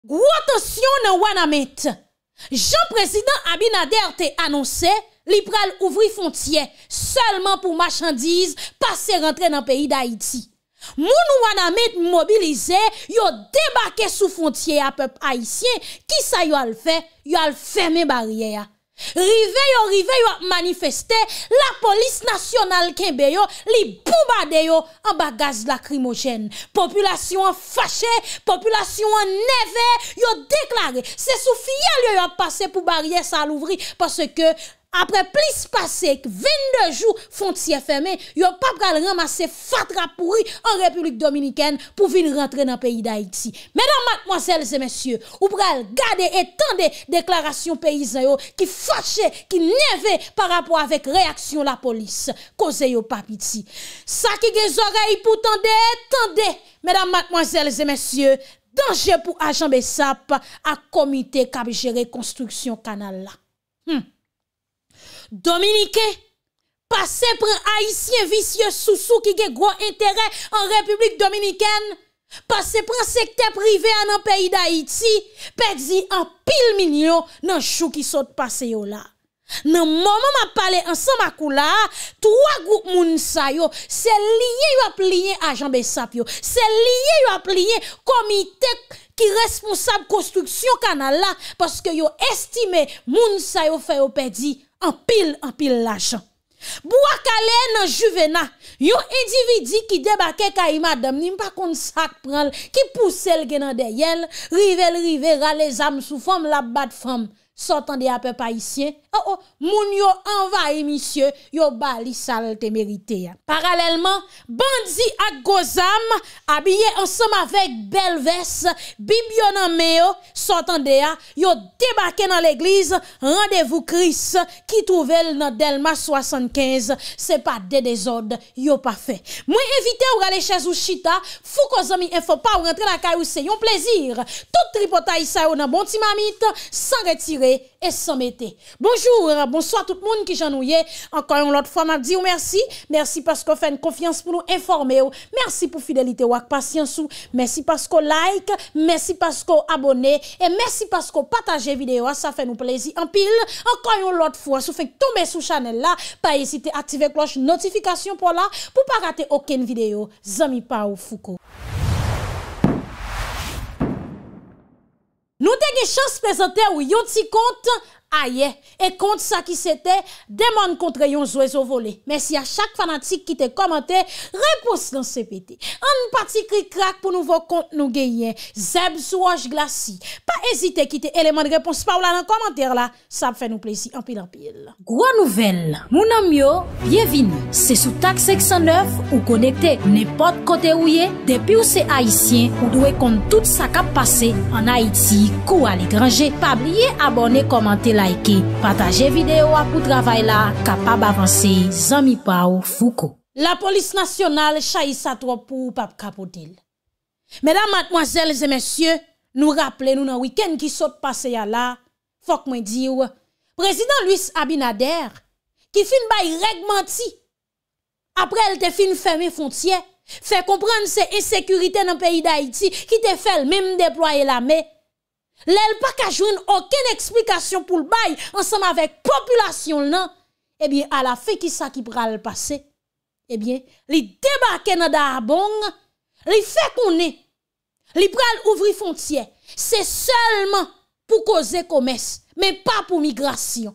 Gros attention dans Wanamet. Jean-président Abinader te annoncé, li pral ouvri frontière seulement pour marchandises passer rentrer dans le pays d'Haïti. Moun Wanamet mobilisé, yo débarqué sous frontière à peuple haïtien, qui ça yo al fait? Yo al fermer barrière. Rive yo manifester, la police nationale kembe yo, li bombade yo en bagage lacrymogène. Population fâchée, population neve, yo déclaré, c'est sous fiel yo passé pour barrière ça l'ouvrir parce que après plus passé que 22 jours frontière fermée, yo pas pral ramasser fatra pourri en République Dominicaine pour venir rentrer dans le pays d'Haïti. Mesdames, mademoiselles et messieurs, ou pral garder et tendre déclaration paysan yo qui fâché, qui nervé par rapport avec réaction la police. Cause yo pas piti. Ça qui gen oreilles pour tendez. Mesdames, mademoiselles et messieurs, danger pour agent Bessap à comité qui a géré construction canal là. Dominicain, passé pour haïtien vicieux sous qui a gros intérêt en République Dominicaine, passé pour un secteur privé en pays d'Haïti, perdu en pile million dans chou qui saute passé yo là. Nan moment m'a parlé ensemble à Koula, trois groupes moun sa yo, c'est lié yo ap lié agent Bessap yo, c'est lié yo ap lié comité qui responsable construction canal là parce que yo estimé moun sa yo fait yo perdu en pile l'argent. Bouakale nan Juvena, yon individu qui débarque kay madame, ni pas kon sak pran, qui pousse le gen derrière, rive rale âmes sous forme la bat femme. Sortant de peu haïtien, moun yo envahi monsieur, yo bali salte mérité. Parallèlement, bandi ak gozam habillé ensemble avec Belves, Bibio nan meo, sortant de yo débarqué dans l'église, rendez-vous Christ qui trouvel dans Delma 75, c'est pas des désordres, yo pas fait. Moi invité ou aller chez ou chita, fou ko zami info pas ou rentrer la caillou c'est un plaisir. Tout tripotaille ça ou nan bon ti mamite sans retirer et sans mettre. Bonjour, bonsoir tout le monde qui j'ennuie. Encore une autre fois, m'a dit merci parce qu'on fait une confiance pour nous informer. Merci pour fidélité ou patience ou. Merci parce qu'on like, merci parce qu'on abonne et merci parce qu'on partage vidéo. Ça fait nous plaisir en pile. Encore une autre fois, si vous faites tomber sur channel là, pas hésiter à activer cloche notification pour là pour pas rater aucune vidéo. Zami pa ou Foucault. Nous avons chance de présenter ou yon ti compte aye et compte ça qui c'était demande contre yon oiseau volé. Merci à chaque fanatique qui te commenté réponse dans CPT. Un parti cri crack pour nouveau compte nous gagner. Zeb Souage Glaci. Pas hésiter quitter élément de réponse par là dans commentaire là, ça fait nous plaisir en pile. Gros nouvelle. Mon ami yo, bienvenue. C'est sous taxe 609 ou connecté n'importe côté où y est depuis où c'est haïtien ou doit compte tout ça qui passé en Haïti, kou à l'étranger. Pas oublier abonner, commenter, liker, partager vidéo pour travail là, capable avancer, Zami Pao Foucault. La police nationale chaïssa trop pour pape capotil. Mesdames, mademoiselles et messieurs, nous rappelons nous dans week-end qui saute passé là, faut que moi dire, président Luis Abinader, qui fin bay régmenti, après elle te fin fermer frontière, fait comprendre ces insécurités dans le pays d'Haïti, qui te fait même déployer l'armée. L'elle pas ka joindre aucune explication pour le bail ensemble avec population là. Eh bien à la fin qui ça qui pral passer? Eh bien, li débarquer dans Darbong, li fait connait, li pral ouvrir frontière. C'est seulement pour causer commerce, mais pas pour migration.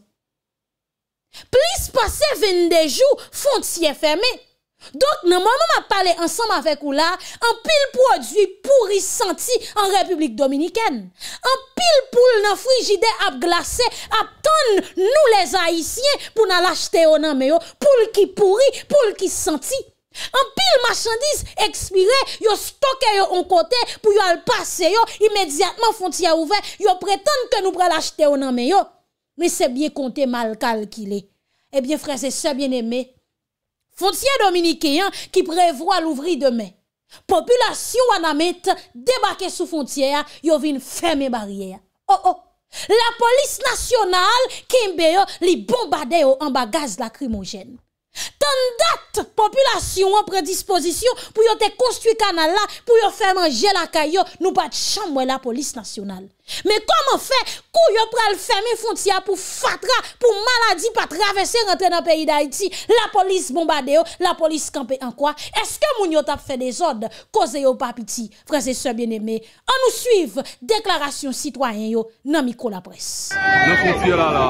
Plus passer 22 jours frontière fermée. Donc, dans le moment où on parle ensemble avec vous là, un pile produit pourri senti en République Dominicaine. Un pile poule dans frigidaire à glacé, attend nous les Haïtiens pour nous l'acheter au nom, poule qui pourri, poule qui senti. Un pile marchandise expiré, yo stocké yo en côté pour yo al passer yo immédiatement frontière ouvert, yo prétendent que nous pral acheter au nom mais c'est bien compté mal calculé. Eh bien frères et sœurs bien-aimés, frontière dominicain qui prévoit l'ouvrir demain. Population Wanamet débarquer sous frontière, yo vinn fermer barrière. La police nationale Kimbe li bombarde en bas gaz lacrymogène. date population en prédisposition pour yo te construire canal là pour yo faire manger la caillou nous pas de chambre la police nationale. Mais comment faire kou yo pral fermer frontière pour fatra pour maladie pas traverser rentrer dans le pays d'Haïti, la police bombarde yo, la police camper en quoi? Est-ce que moun yo t'a fait des ordres cause yo pas petit? Frères et sœurs bien-aimés, on nous suivre déclaration citoyen yo dans micro la presse. Dans frontière là.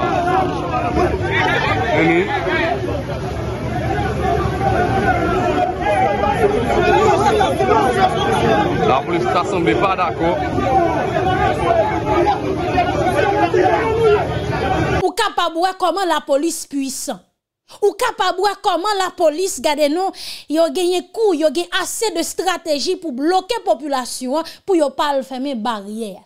La police ne semble pas d'accord. Ou capable voir comment la police puissant. Ou capable voir comment la police gade non, yo gagné coup, yo gagné assez de stratégie pour bloquer population pour yo pas fermer barrière.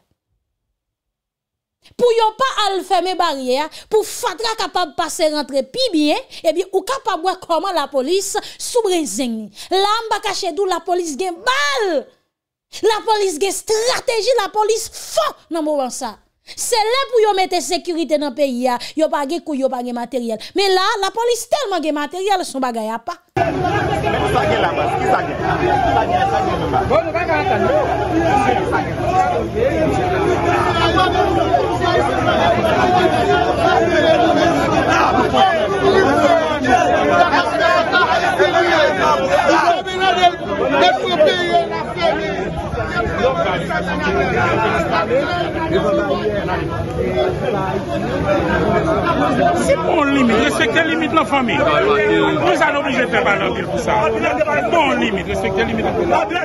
Pour yo pas al fermer barrière, pour fatra capable passer rentrer pi bien, et bien ou capable voir comment la police sous brézing. Là m'ba caché d'où la police gen balle. La police gen stratégie, la police fort dans moment ça. C'est là pour yo mettre sécurité dans le pays, yo pas gen kou, yo pas gen matériel. Mais là, la police tellement gen matériel, son bagay a pas. C'est bon limite, respecter limite la famille. Nous sommes obligés de faire pas l'envie pour ça. Bon limite, respecter limite la famille.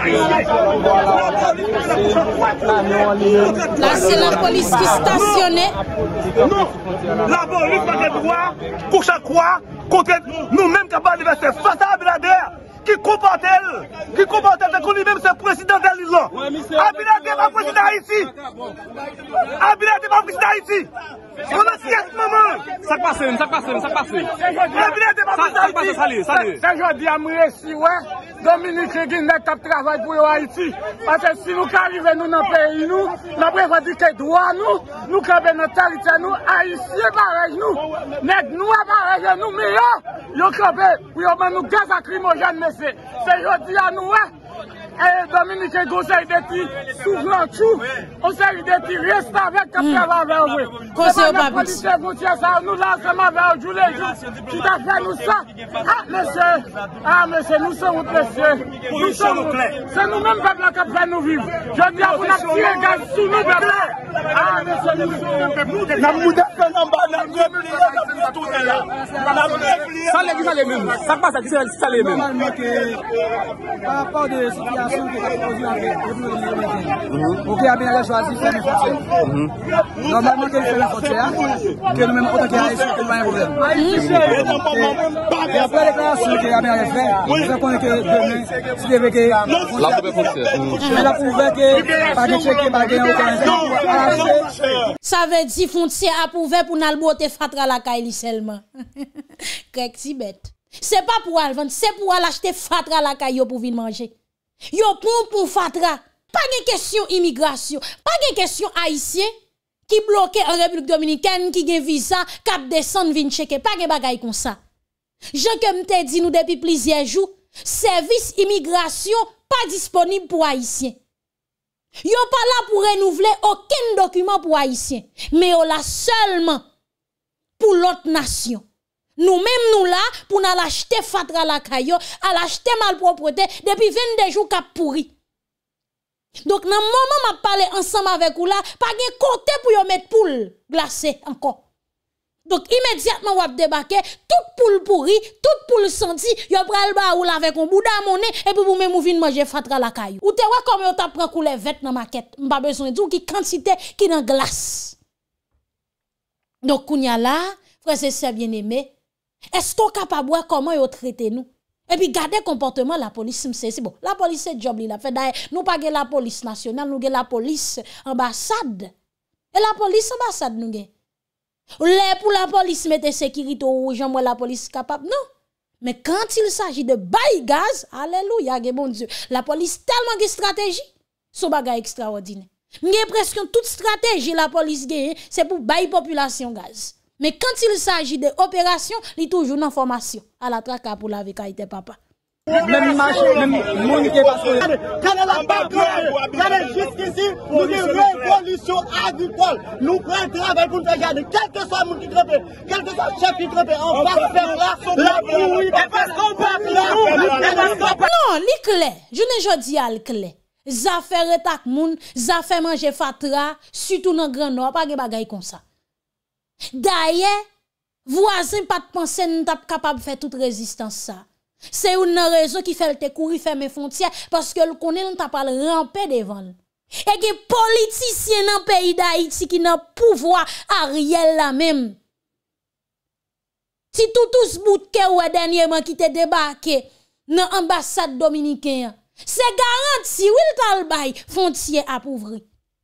Là, c'est la police qui stationnait. Non, la police n'a pas le droit, pour chaque fois, contre nous-mêmes capables de faire face à Abinader. Qui comporte que lui-même c'est président de l'Island. Abinader n'est pas président ici. Abinader n'est pas président ici. On a 7 moments. Ça passe. Abinader n'est pas président ici. C'est aujourd'hui à Mouressi, ouais. Dominique Guinette a travaillé pour Haïti. Parce que si nous arrivons nous dans le pays, nous avons revendiqué droit, nous avons notre territoire, nous, Haïtiens, pareil, nous, pareil, nous, meilleurs. Nous avons nous gaz lacrymogène, mais c'est aujourd'hui à nous, et Dominique Conseil d'été, soufflant tout, on s'est dit reste avec le travail avec vous. Conseil pas police frontière, ça nous là, ça m'a fait tous les jours. Qui t'a fait nous ça? Monsieur, nous sommes monsieur. Nous sommes c'est nous-mêmes peuple qui fait nous vivre. Je dis à vous, nous tiré gaz sous nous, peuple. Monsieur, nous sommes. Ça les mêmes. Ça passe à qui ça les mêmes. Par rapport de situation qui est posée en ok, Abinader choisi de faire une frontière. Normalement, qu'il fait la frontière, que nous-mêmes, autant qu'il y a ici, que nous n'avons pas de problème. Et après la déclaration que Abinader fait, nous avons que demain, si devait que La première frontière. elle a prouvé que pas de checker, pas de aucun. Ça veut dire frontière approuvé pour nous botter fatra la caille seulement. Qu'est-ce si bête. C'est pas pour aller vendre, c'est pour aller acheter fatra la caille pour venir manger. Yo pour fatra. Pas de question immigration, pas de question haïtien qui bloqué en République Dominicaine, qui gen visa, cap descend vin checker, pas de bagay comme ça. Jean que m'te dit nous depuis plusieurs jours, service immigration pas disponible pour haïtiens. Yo pas là pour renouveler aucun document pour haïtiens, mais yo là seulement pour l'autre nation. Nous-mêmes, nous là, pour nous acheter fatra la caillou, à l'acheter malpropreté, depuis 22 jours qu'a pourri. Donc, dans le moment où je parle ensemble avec vous là, pas de côté pour vous mettre poule glacée encore. Donc, immédiatement, vous débarquez, toute poule pourri, toute poule senti, vous prenez le baoul avec un bout de monnaie, et puis vous même vous venez manger fatra la caillou. Ou te voyez comme vous t'apprend couler vête dans ma quête. Pas besoin de dire qui quantité qui dans glace. Donc, kounya là, frère et sœurs bien-aimés, est-ce qu'on est capable de voir comment ils traitent nous? Et puis, gardez le comportement de la police, c'est bon. La police, c'est job, il a fait d'ailleurs. Nous pas la police nationale, nous avons la police ambassade. Et la police ambassade, nous avons. Pour la police, mettre sécurité aux gens, la police capable, non. Mais quand il s'agit de bail gaz, alléluia, bon Dieu. La police tellement de stratégie, c'est un bagage extraordinaire. Presque toute stratégie, la police gagne, c'est pour bail population gaz. Mais quand il s'agit d'opération, il est toujours en formation à la traque pour la vécaïté papa. Même marché, même monde qui est parce que. Quand la bagarre, jusqu'ici, nous avons une révolution agricole. Nous prenons un travail pour nous faire garder. Quel que soit le monde qui trompe, quel que soit le chef qui trompe, on va faire là, la pluie, parce qu'on va là. Non, li clair. Je ne dis pas le clair. Zaffaire retak moun, zaffaire manger fatra, surtout dans Grand Nord, pas de bagay comme ça. D'ailleurs, voisin pas de penser nous t'a capable de faire toute résistance ça. C'est une raison qui fait le courir fermer frontières parce que le connaît on t'a pas ramper devant. Et que politiciens dans le pays d'Haïti qui n'ont pouvoir Ariel la même. Si tout ce bout que ou dernièrement qui te débarqué dans l'ambassade dominicaine, c'est garanti will talbay frontière à ouvrir.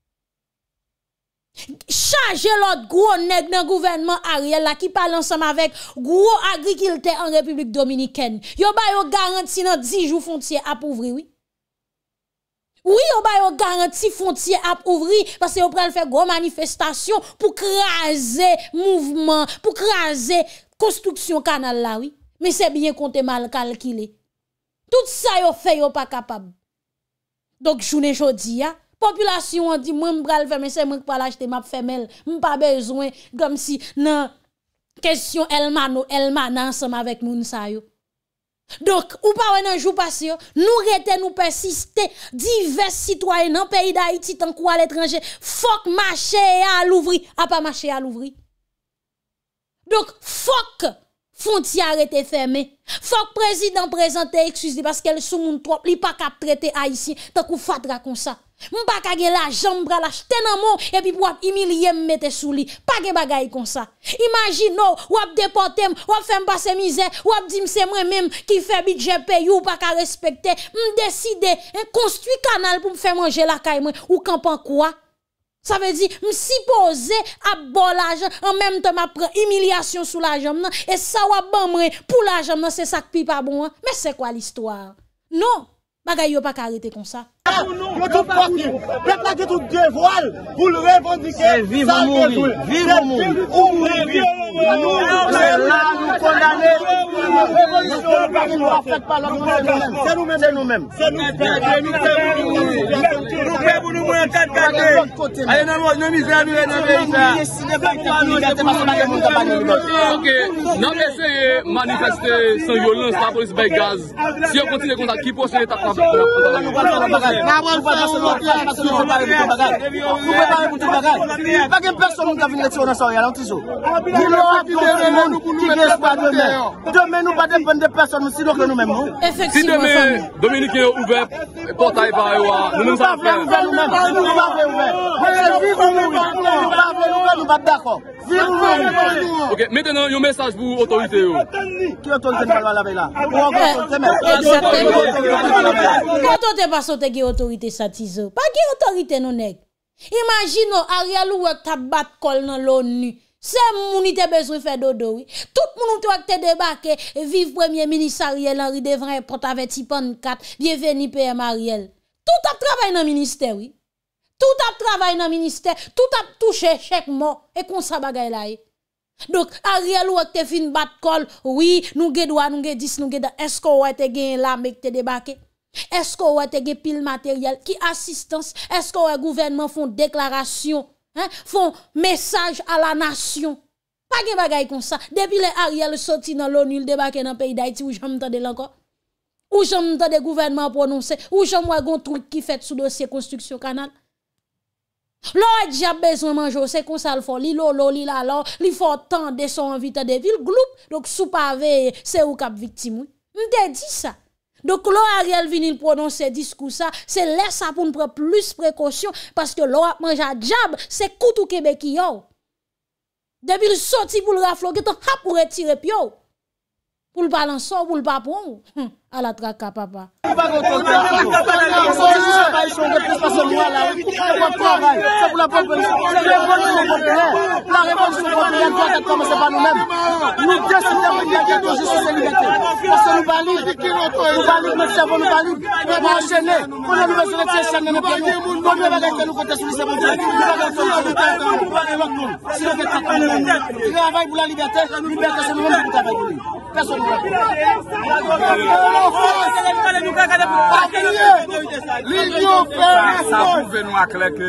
Charger l'autre gros nèg dans gouvernement Ariel là qui parle ensemble avec gros agriculteur en République dominicaine. Yo ba yo garanti dans 10 jours frontière à ouvrir oui. Oui, yo ba yo garanti frontière à ouvrir parce que yo pral faire gros manifestation pour craser mouvement, pour craser construction canal là oui. Mais c'est bien compté mal calculé. Tout ça yo fait yo pas capable. Donc journée jodi ya population a dit moi m'bral faire mais c'est moi qui pas l'acheter m'a femelle m'pas besoin comme si nan question elmana ensemble avec moun sa yo. Donc ou pas un jour passé nous rete nous persister divers citoyens dans pays d'Haïti tant qu'à l'étranger faut marcher à l'ouvrir a pas marcher à l'ouvrir. Donc faut frontière arrêté fermée. Faut que président présente excuse parce qu'elle sous moun trop li pas cap traiter haïtien tant qu'on fatra comme ça. M'pa ka gen la jambe bral acheter nan mon et puis pour humilier me mettre sous li. Pas gen bagay comme ça. Imagine ou ap déporter ou ap faire passer misère ou ap di c'est moi même qui fait budget pays ou pas ka respecter. Décider construire canal pour me faire manger la caille moi ou campan quoi. Ça veut dire, m'supposé à bon l'argent, en même temps, m'a prend humiliation sous l'argent, et ça va ban moi pour l'argent, c'est ça qui pas bon. Mais c'est quoi l'histoire? Non, bagay yo pas arrêter comme ça. Nous tout porter, peuple a tout devoir pour le revendiquer. Vive ou mourir, vive ou mourir. C'est là nous condamner. La révolution n'est pas faite par l'homme, c'est nous-mêmes. C'est nous-mêmes. C'est nous-mêmes. Nous pouvons pour nous moins tête gâtée. Allez, nous misère, nous Ok, non mais essayez de manifester sans violence la police bay gaz. Si on continue comme ça, qui peut se l'état pour demain, nous pas dépendre de personne, sinon que nous-mêmes. si demain, Dominique est ouvert, portail par nous nous sommes faire. Nous pas d'accord. Ok, maintenant, un message pour l'autorité. Qui autorité pas la là? Quand on te passe au te autorité satizo, pas qui autorité non nèg. Imagine Ariel ou t'a bat kol dans l'ONU. C'est moun te besoin faire dodo oui. Tout moun te débarquer vive premier ministre Ariel Henry devant porte avec Tipan 4, bienvenue PM Ariel. Tout a travaillé dans ministère oui. Tout a travaillé dans ministère, tout a touché chaque mot et qu'on ça bagay là. Donc Ariel ou te fin bat kol, oui, nous ge droit, nous ge 10, nous ge est-ce qu'on te gen là mais te débarquer? Est-ce qu'on a te pile matériel qui assistance? Est-ce qu'on a gouvernement font déclaration, hein, font message à la nation? Pas de bagay comme ça. Depuis les Ariel sorti dans l'ONU, il débarque dans le pays d'Haïti où j'aime entendre encore. Où j'aime entendre gouvernement prononcer, où j'aime voir un truc qui fait sous dossier construction canal. L'on a besoin de manger, c'est comme ça le faut. Li lolo, li la lo, li faut tant de son envie de ville groupe. Donc sous pavé, c'est où cap victime. M'te dit ça. Donc, Ariel vini prononcer discours ça, c'est là ça pour nous prendre plus précaution parce que l'on a mangé à diable, c'est koutou Québec yo. Depuis le sorti pour le raflo, que ton pour retirer pio. Pour le balancer, pour le pas prendre. à la traka, papa. C'est pour la population. La révolution populaire doit être commencée par nous-mêmes. Nous décidons de gagner justice et liberté. Parce que nous valons, notre cerveau nous valide. Nous devons enchaîner. Pour nous besoin de ces chaînes de nos pays. Pour nous regarder nous côté sur les sémantiques. Nous travaillons pour la liberté. Liberté, c'est nous-mêmes qui travaillons pour lui. Personne ne va ça prouve nous à clair que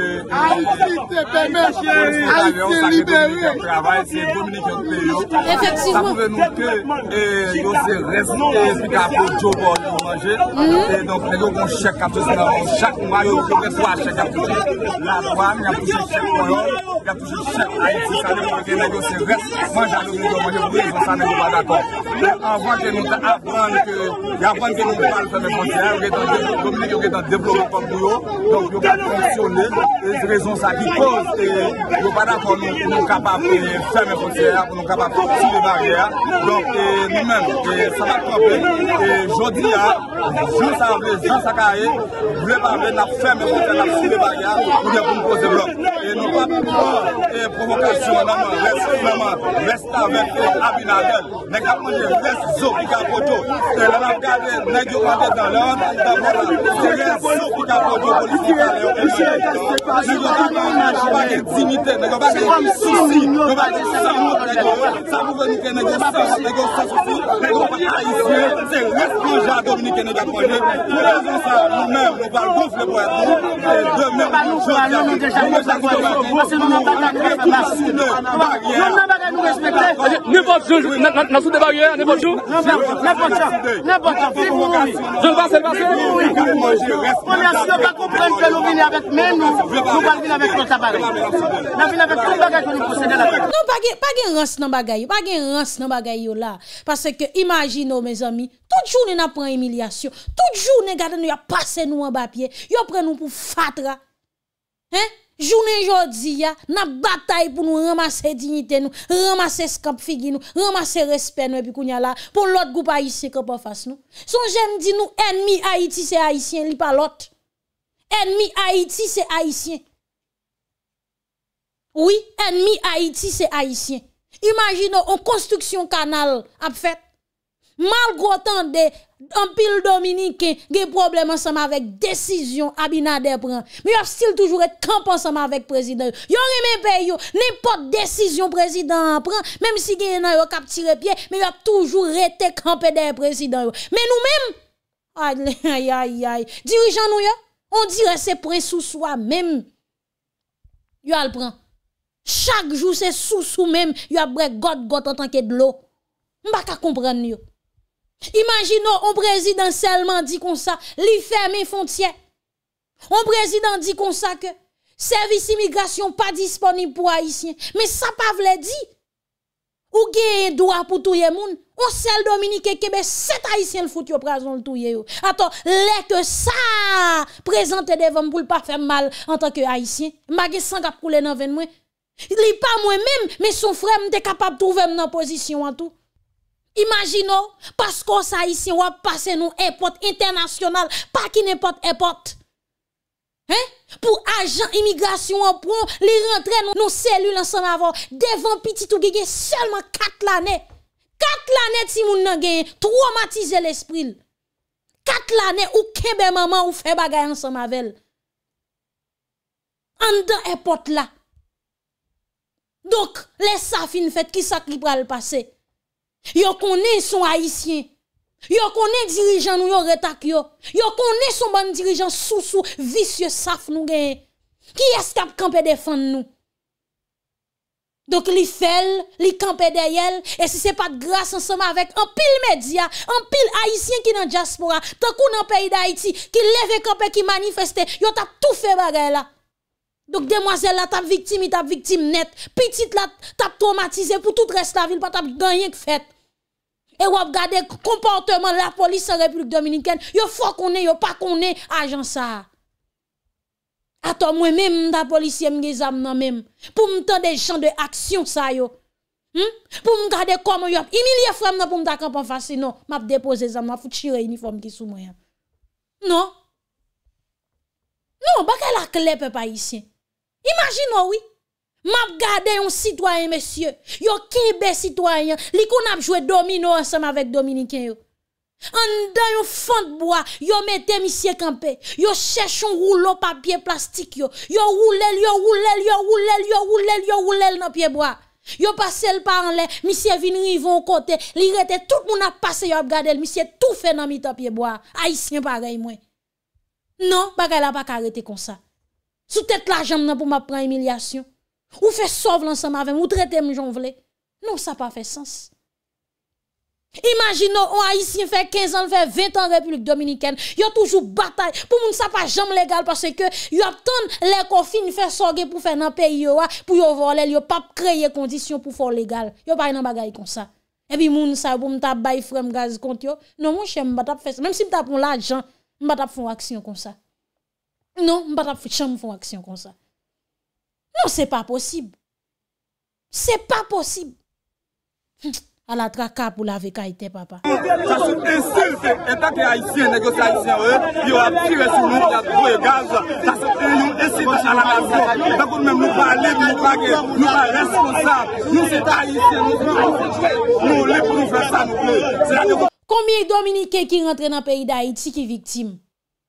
travail c'est Dominique effectivement ça prouve nous que nous c'est resté puis pour Joe Ball manger et donc nous avons chèque chaque mois nous avons trois chèques à toucher la douane il y a touché chèque il y a touché chèque Haïti ça veut dire que nous c'est reste manger nous manger pour raison ça n'est pas d'accord avant que nous apprendre que avant que nous parlons de frontières Dominique est en développement comme nous donc nous va fonctionner les raisons ça qui cause et nous pas d'accord nous capables de faire mes frontières pour nous capables de tirer les barrières donc nous-mêmes ça va camper et aujourd'hui Jean Sakaye voulait parler de faire mes frontières de tirer les barrières pour nous poser bloc et nous pas pour provocation reste avec Abinadel mais quand on reste zo qui capoto et là on a regardé nèg yo rentre dans l'ordre c'est les zo qui capoto policier pas de dignité nèg pas de souci nèg pas de ça vous venir que nèg ça souci nèg pas haïtien c'est responsable Dominique nèg pour raison ça nous-mêmes nous va gonfler pour être et demain nous déjà parce que nous n'avons pas nous respecter n'importe jour dans sous des barrières n'importe jour n'importe je passe première chose pas comprendre que nous venons avec mais nous pas venir avec notre appareil nous venons avec tout bagage que nous possédons là non pas gen rance dans bagay yo là parce que imaginez mes amis toute journée n'a prend humiliation toute journée garde nous a passé nous en bas pied yo prend nous pour fatra hein journée jodi ya n'a bataille pour nous ramasser dignité nous ramasser scamp figi nous ramasser respect nous et puis kounya là pour l'autre groupe haïtien qu'on pas face nous son j'aime dit nous ennemi Haïti c'est haïtien li pas l'autre ennemi Haïti c'est haïtien oui ennemi Haïti c'est haïtien imaginez en construction canal a fait malgré tant de en pile dominicain des problèmes ensemble avec décision Abinader prend mais il still toujours être camp ensemble avec président yo remet pays n'importe décision président prend même si gagne yo cap tirer pied mais il a toujours été campé des président mais nous-mêmes aïe dirigeant nous on dirait c'est prince sous soi même yo al prend chaque jour c'est sous même yo a brek got en tant que de l'eau m'pa ka comprendre yo. Imaginons un président seulement dit comme ça, li ferme frontières. Un président dit comme ça que service immigration pas disponible pour haïtiens. Mais ça pas vle dit. Ou gen droit pour tout le monde. On seul Dominique Kebe 7 haïtiens le fout yo prison le touye yo. Attends, les que ça présente devant pour pas faire mal en tant que haïtien. M'a sang k'ap couler dans veine moi. Li pas moi même mais son frère m'était capable de trouver dans position en tout. Imaginons, parce qu'on ça ici, on va passer nous airport international, pas qui n'importe airport. Hein? Pour agent immigration en prend, les rentrer nos cellules ensemble avant, devant petit ou gagner seulement 4 l'année. 4 l'année si moun nan gagne, traumatiser l'esprit. 4 l'année ou kembe maman ou fait bagay ensemble avec elle. En dans airport là. Donc, les safines fait qui ça qui pral passer? Yo connaît son haïtien. Yo connaît dirigeant nous yo retak yo. Yo connaît son bon dirigeant sous vicieux saf nous gen. Qui est-ce qui a campé défendre nous? Donc li fait, li campé derrière et si c'est pas de grâce ensemble avec un pile média, un pile haïtien qui dans diaspora, tant qu'on dans pays d'Haïti qui lève campé qui manifeste, yo t'a tout fait bagay là. Donc demoiselle là t'a victime net, petite là t'a traumatisé pour tout reste la ville pas t'a gagné que fait. Et ou regarder comportement la police en République Dominicaine, yo faut qu'on ait yo pas qu'on ait agent ça. Attends moi même da policier m'gezam nan même pour m'tendre des champs de action ça yo. Pour me garder comment yo humilier frère pour me ta camp en face non, m'a déposer ça m'a foutu tirer uniforme qui sous moi. Non. Non, bagay la clé peuple haïtien. Imagine oui. M'a gardé un citoyen monsieur. Yo kebe citoyen, li kon ap jouer domino ensemble avec dominicain yo. En dans yon fond de bois, yo mette monsieur campé. Yo cherche un rouleau papier plastique yo. Yo roule dans pied bois. Yo passe le par en l'air, monsieur vin rivon côté, li rete tout moun a passé yo regarder monsieur tout fait dans mi pied bois. Haïtien pareil moi. Non, bagay la pas arrêter comme ça. Sous tête la jambe pour m'a prendre humiliation. Ou fait sauve ensemble avec ou traiter m'jon vle. Non, ça pas fait sens. Imaginons un haïtien fait 15 ans, fait 20 ans en République dominicaine, yo toujours bataille pour moun ça pas jamais légal parce que yo attend les confines faire sorger pour faire dans pays yo pour yo voler, yo pas créer conditions pour faire légal. Yo pas nan bagay comme ça. Et puis moun ça pour m'ta bay frère gaz compte yo. Non mon cher m'pa t'a faire même si m'ta pour l'argent, m'pa t'a faire action comme ça. Non, m'pa t'a faire action comme ça. Non, c'est pas possible. C'est pas possible. À la traka pour la vécaïté, papa. Ça c'est insulte. Et tant que haïtien, négocier haïtien, ils ont tiré sur nous, ils ont trouvé gaz. Ça c'est une insulte à la nation. Donc même nous parler, nous pas responsables. Nous c'est haïtiens, nous les pour nous faire ça, nous. Combien de Dominicains qui rentrent dans le pays d'Haïti qui victimes?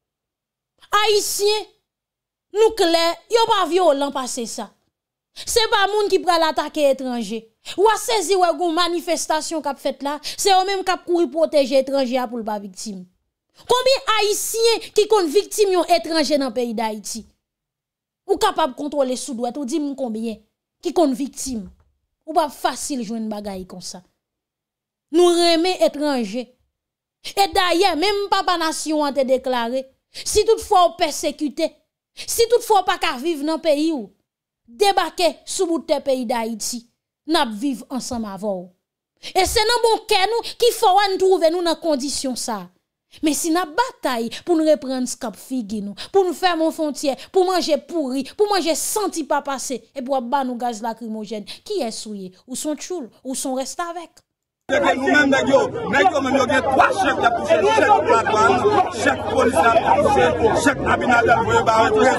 Haïtiens, nous clair, yo pas violent passer ça. C'est pas moun qui pral attaquer étranger. Ou a saisi ou gon manifestation qu'a fait là, c'est eux même qui courir protéger étranger pour pas victime. Combien haïtiens qui sont victimes yon étranger dans le pays d'Haïti? Ou capable contrôler sous droit ou dit combien qui sont victimes? Ou pas facile joindre bagaille comme ça. Nous remet étranger. Et d'ailleurs même papa nation a déclaré si toutefois on persécuté, si toutefois pas qu'à vivre dans le pays ou débarquer sous bout de pays d'Haïti, n'a vivre ensemble avant. Et c'est dans bon cœur nous qui faut nous trouver nous dans condition ça. Mais si n'a bataille pour nous reprendre scap figue nous, pour nous faire mon frontière, pour manger pourri, pour manger senti pas passer et pour ba nous gaz lacrymogène, qui est souillé ou son choul ou son reste avec. Nous-mêmes, nous avons 3 chefs qui ont touché, chef Platouane, chef police qui a touché, chef Abinadel, vous voyez,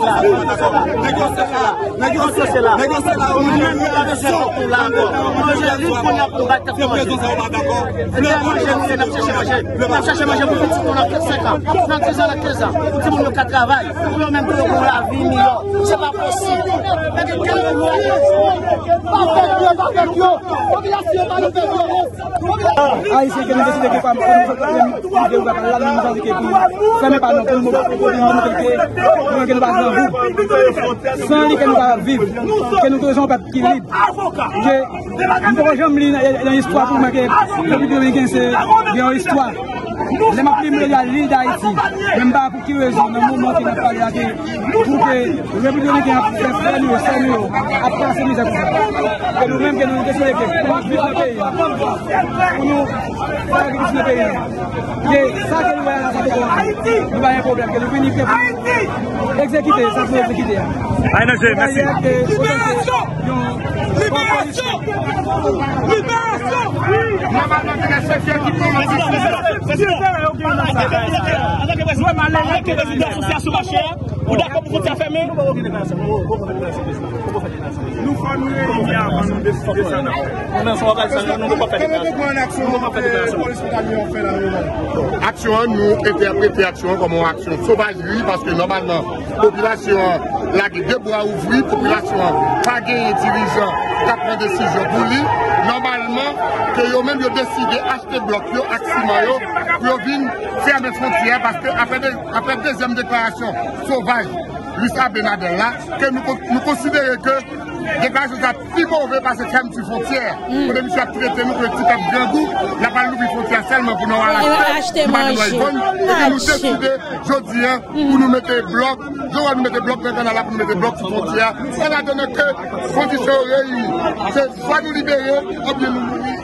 négocier là, on est là, Haïtien qui nous décide que pas sans lui que nous va vivre, que nous devons pas qui libre. Que nous devons jamais dans l'histoire pour moi que le République dominicaine c'est une histoire. Les m'appeler à l'île d'Haïti, même pas pour qui raison, dans le moment qui n'a pas regardé, pour que le République dominicaine fasse faire nous, sérieux, après ces mises à que nous-mêmes que nous décidons que pour vivre le pays, pour nous faire vivre le pays. Que ça que nous voyons là, nous avons un problème, que nous venons pour exécuter, ça faut exécuter. Merci. Libération! Libération! Ou d'accord pour faire fermer? Nous faisons une avant nous décider ça. Nous sommes organisés, nous ne pouvons pas faire des action, nous interprétons action comme une action sauvagerie parce que normalement, la population a deux bras ouverts, la population pas gagné dirigeant qui a pris des décisions pour lui. Normalement, que eux même décidé d'acheter bloc, pour venir faire des frontières parce qu'après la deuxième déclaration sauvage, Luis Abinadel là, que nous considérons que déclaration est plus mauvais parce que crème sur frontière. Pour que nous traiter nous petit peu grand goût, n'a pas l'ouvrir frontière seulement pour nous acheter manger. Et nous décidons aujourd'hui pour nous mettre bloc, nous mettre bloc dans la pour nous mettre bloc sur frontière. On a donné que conditions réunies. C'est soit nous libérer ou bien nous mourir.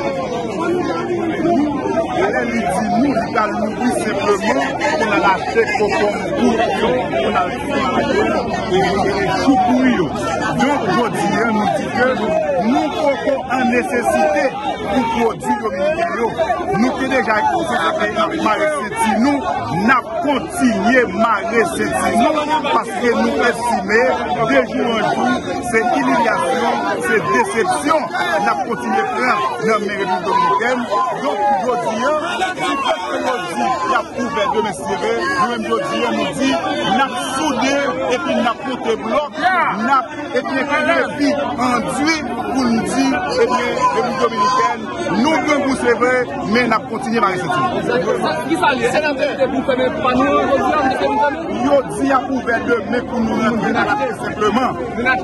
Elle dit nous, il a nourri simplement, on a lâché on a chou pour eux. Donc, aujourd'hui, nous dit que nous pouvons en nécessité pour produire dominicains. Nous qui déjà marrer nous n'a continué marrer parce que nous estimons de jour en jour, c'est humiliation, c'est déception. Nous avons continué à faire dans les Républiques dominicaines. Donc, aujourd'hui, il y a ouvert de m'estirer. Nous-mêmes, aujourd'hui, nous dit, nous avons soudé et puis nous avons monté bloc, et puis nous avons enduit pour nous dire, eh bien, les Républiques dominicaines, nous devons vous sauver, mais nous avons continué à marrer Qui s'allie? C'est la vérité pour faire pas nous aujourd'hui, a ouvert de mais pour nous rentrer simplement.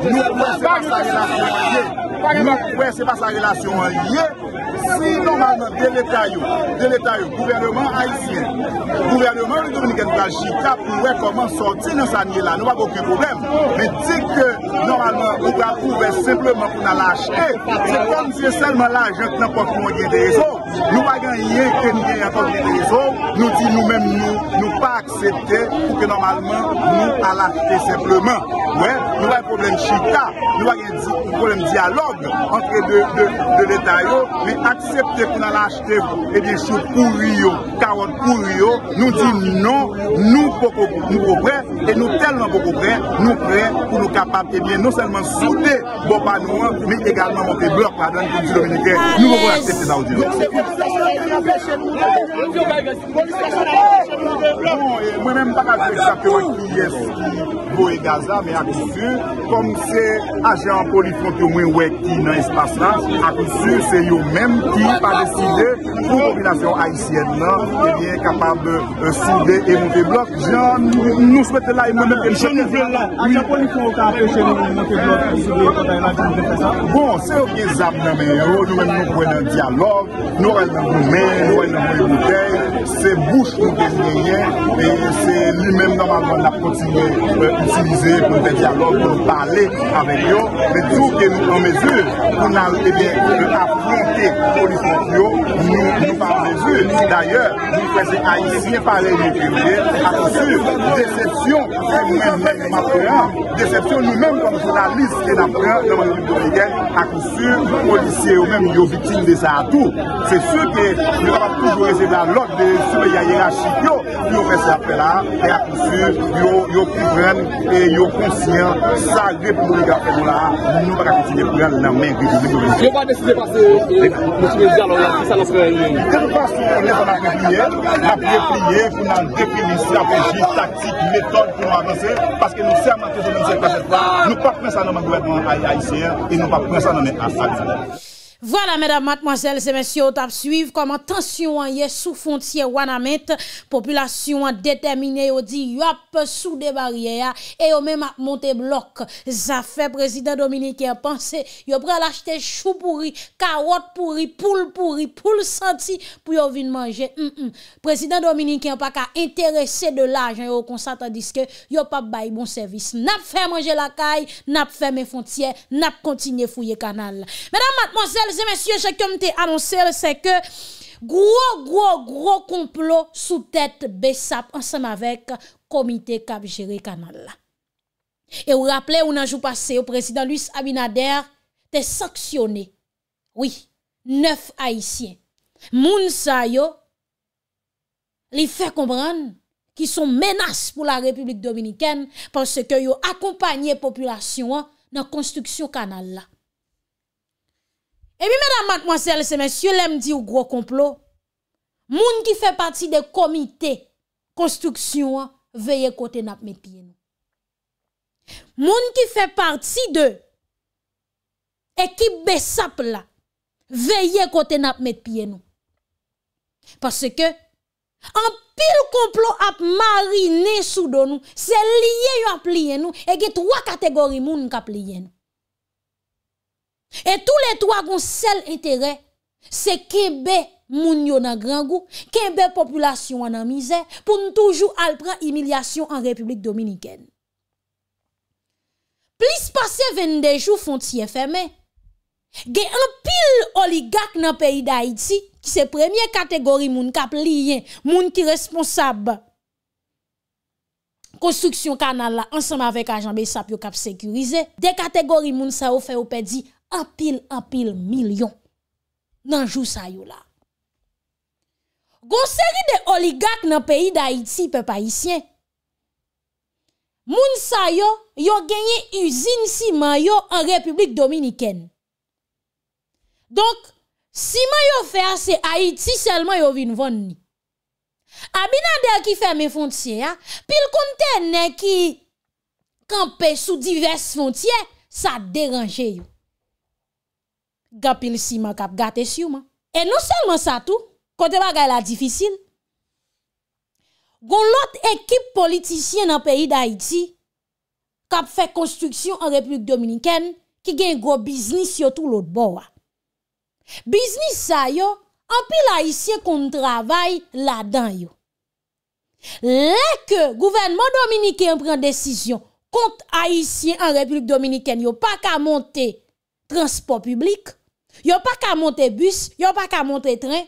Nous, c'est pas sa relation liée. Si normalement, de l'État, gouvernement haïtien, gouvernement dominicain de la Chita pourrait comment sortir dans sa niée là, nous n'avons aucun problème. Mais dit que normalement, on va ouvrir simplement pour nous l'acheter, c'est comme si seulement l'argent qui n'a pas de des réseaux. Nous n'avons rien que nous ayons encore des réseaux. Nous disons nous-mêmes, nous pas accepter pour que normalement, nous à l'acheter simplement. Ouais, nous avons un problème Chita, nous avons un problème dialogue entre de l'État, mais accepter qu'on a acheté et bien sûr pourri, carottes pourri, nous disons non, nous prêts et nous tellement beaucoup prêts, nous prêts pour nous capables et bien non seulement souder bon pas nous, mais également monter bloc par dans le dominicain. Nous pouvons accepter ça aujourd'hui. Moi-même pas exactement qui est qui Gaza, mais à coup sûr, comme c'est agent polyfrontier au moins qui dans l'espace là, à coup sûr c'est eux-mêmes qui pas décidé pour la population haïtienne là, et bien capable de souder et monter bloc. Nous souhaitons là et moi-même que je nous veux là. Agent polyfrontier qui a empêché nous monter bloc pour souder quand bon, c'est eux qui les amenent, mais nous-mêmes nous prenons un dialogue, nous allons nous mettre, nous allons nous bouteilles, c'est bouche nous gagnons et c'est lui-même normalement la continuer utiliser pour faire dialogue, pour parler avec eux, mais tout que nous en mesure pour affronter les politiques, nous pas en mesure. D'ailleurs, nous faisons haïtiens pareil à cause déception, déception nous-mêmes comme journalistes et d'après dans la République dominicaine, à cause de policiers eux-mêmes, ils sont victimes de ça à tout. C'est sûr que nous avons toujours recevoir l'ordre de surveiller hiérarchique, nous faisons appel là, et à cause de ils comprennent et ils conscient ça République là nous pas continuer pour prendre la main de pas décider passer monsieur dialogue là ça lance de toute façon on a prié pour nous définir stratégie tactique méthode pour nous avancer parce que nous sommes en train de cette fois nous pas prendre ça dans le gouvernement haïtien et nous pas prendre ça dans notre Voilà, mesdames, mademoiselles et messieurs, on t'a suivre comment tension est sous frontière Wanamet, population déterminée, on dit yop sous des barrières et on même monté bloc. Ça fait président dominicain penser, yo pral acheter chou pourri, carotte pourri, poule senti pour yo venir manger. Président dominicain pas qu'à intéresser de l'argent au constat tandis que yo pas bail bon service. N'a fait manger la caille, n'a fait mes frontières, n'a continuer fouiller canal. Mesdames, mademoiselles et messieurs, ce que m'te annoncé, c'est que gros complot sous tête Bessap ensemble avec comité cap gérer canal là. Et vous rappelez, on a jour passé, au président Luis Abinader te sanctionné. Oui, 9 haïtiens. Moun sa yo, li fait comprendre qui sont menaces pour la République dominicaine parce que yo accompagné population dans construction canal là. Et puis, mesdames, mademoiselles et messieurs, l'aime dit ou gros complot, moun qui fait partie des comités construction, veillez côté n'a met pied nous. Moun qui fait partie de équipe Bessap là, veillez côté n'a met pied nous. Parce que, en pile complot a mariné sous nous, c'est lié yon plié nous, et il y a 3 catégories moun qui plié nous. Et tous les 3 ont seul intérêt, c'est kembe moun yo nan grand goût, kembe population en misère, pour nous toujours al prend humiliation en République dominicaine. Plus passé 22 jours frontière fermée, gen un pile oligarque dans pays d'Haïti, qui c'est première catégorie moun k'ap lié, moun qui responsable construction canal là ensemble avec agent Bessap yo k'ap sécuriser. Des catégories moun sa ou fait ou perdi en pile million nan jou sa yo la. Gon série de oligarques dans pays d'Haïti peuple haïtien. Moun sa yo gagné usine ciment yo en République Dominicaine. Donc ciment yo fait c'est Haïti seulement yo vinn vendre ni. Abinader qui ferme frontière, pile conteneur qui camper sous diverses frontières, ça dérange yo. Gapil ciment k'ap gâté sûrement. Et non seulement ça tout, côté bagay la difficile. Gon l'autre équipe politicienne dans le pays d'Haïti qui a fait construction en République Dominicaine qui gagne gros business sur tout l'autre bord. Business ça yo, en pile haïtien qu'on travaille là-dedans yo. Là que gouvernement dominicain prend décision contre haïtien en République Dominicaine, yo pas qu'à monter transport public, yo pas qu'à monter bus, yo pas qu'à monter train.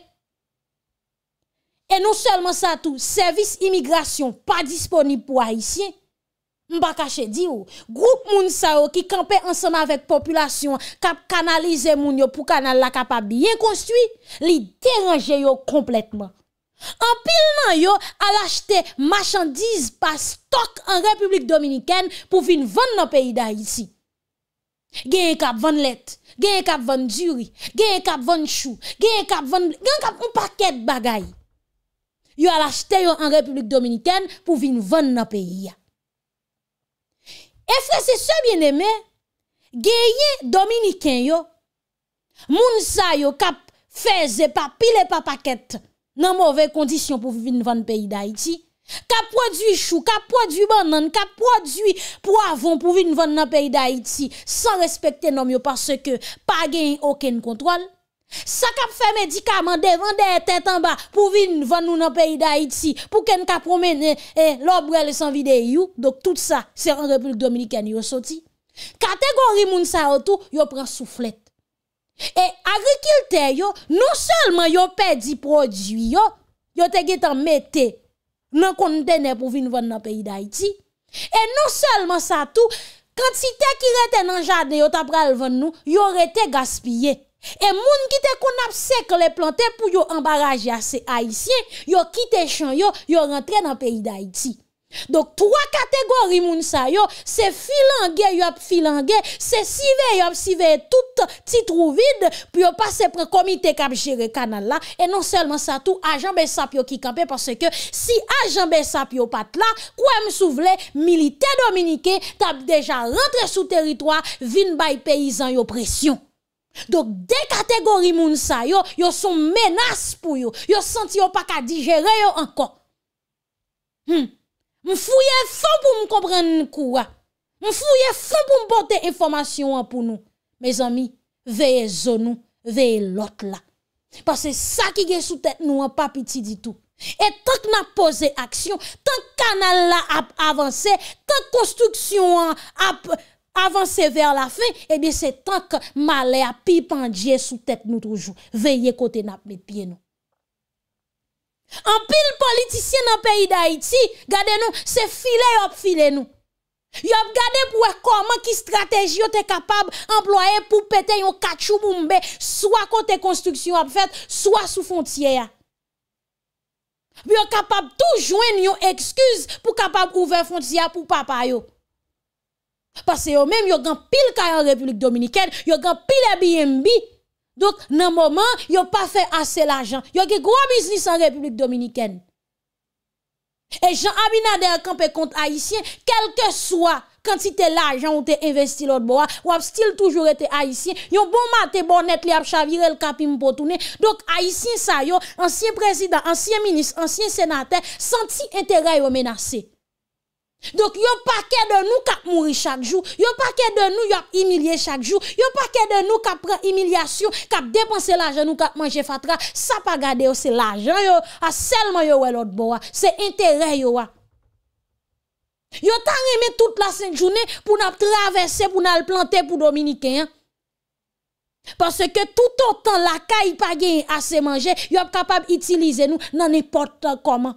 Et non seulement ça tout, service immigration pas disponible pour haïtiens. M'pa caché di ou, groupe moun sa yo qui campe ensemble avec population, k'ap canaliser moun yo pour canal la capable bien construit, li dérange yo complètement. En pile nan yo al acheter marchandises par stock en République Dominicaine pour vinn vendre dans pays d'Haïti. Gen k'ap vendre lait, gen k'ap vendre du riz, gen k'ap vendre chou, gen k'ap un paquet de bagay. Yo al acheter yo en République Dominicaine pour vinn vendre dans pays. Et frère, c'est ça bien aimé, gagné dominicain yo, moun sa yo kap faisait pas pile pas paquet dans mauvaise condition pour vivre dans le pays d'Haïti, kap produit chou, kap produit banane, kap produit poivron pour vivre dans le pays d'Haïti sans respecter normes yo parce que pas gagne aucun contrôle. Ça kap fait médicament devant des têtes en bas pour venir vendre nous dans le pays d'Haïti pour qu'en ka promener l'obrel sans vidéo. Donc tout ça c'est en République Dominicaine yo sorti. Catégorie moun sa tout yo prend soufflette. Et agriculteur yo non seulement yo perdi produit yo te getan mette nan conteneur pour venir vendre dans le pays d'Haïti. Et non seulement ça tout, quantité qui rete dans jardin yo t'a pral vendre nous, yo rete gaspillé. Et moun qui te kon ap sek les planter pour yo embarrager assez haïtien, yo kite champ yo rentre dans pays d'Haïti. Donc trois catégories moun sa yo, c'est filangue yo ap filangue, c'est sive yo ap sive tout petit trou vide puis yo passe pour comité k'ap gérer canal là et non seulement ça tout agent Bessap yo qui campé parce que si agent Bessap yo pat là, quoi m'souvle militaire dominicain t'a déjà rentré sous territoire vinn bay paysan yo pression. Donc des catégories moun sa yo sont menaces pour yo senti yo pas ka digérer yo encore. M'fouye fond pour me comprendre quoi. M'fouye fond pour me porter information pour nous. Mes amis, veillez zone, veillez l'autre là. Parce que ça qui est sous tête nous pas petit du tout. Et tant que n'a posé action, tant que canal là a avancé, tant que construction a avancer vers la fin, eh bien c'est tant que malheur a pipandie sous tête nous toujours. Veillez côté n'a mettre pied nous. En pile politicien dans le pays d'Haïti, gardez nous, c'est filer nous. Yo ap gade pour comment qui stratégie yo te capable employer pour péter yon kachou boumbe soit côté construction a fait soit sous frontière. Yo capable tout joindre yon excuse pour capable ouvrir frontière pour papa yo. Parce que yo même yo gan pile kay en République Dominicaine, yo gan pile Airbnb. Donc nan moment yo pas fait assez l'argent. Yo gen gros business en République Dominicaine. Et Jean Abinader campé contre haïtien, quel que soit quantité l'argent ou te investi l'autre bois, ou a still toujours été haïtien, yon bon maté bonnet li ap chavire le kapim pour tourner. Donc haïtien sa yo, ancien président, ancien ministre, ancien sénateur, senti intérêt yo menacé. Donc yon paquet de nous k'ap mourir chaque jour, yon paquet de nous yon humilié chaque jour, yon paquet de nous k'ap prend humiliation, k'ap dépenser l'argent nous k'ap manger fatra, ça pas garder c'est l'argent yo, a seulement yo l'autre bois, c'est intérêt yo wa. Yo ta remé toute la sainte journée pour n'a traverser pour n'a planter pour dominicain. Parce que tout autant la caille pas gagne assez manger, yo capable utiliser nous dans n'importe comment.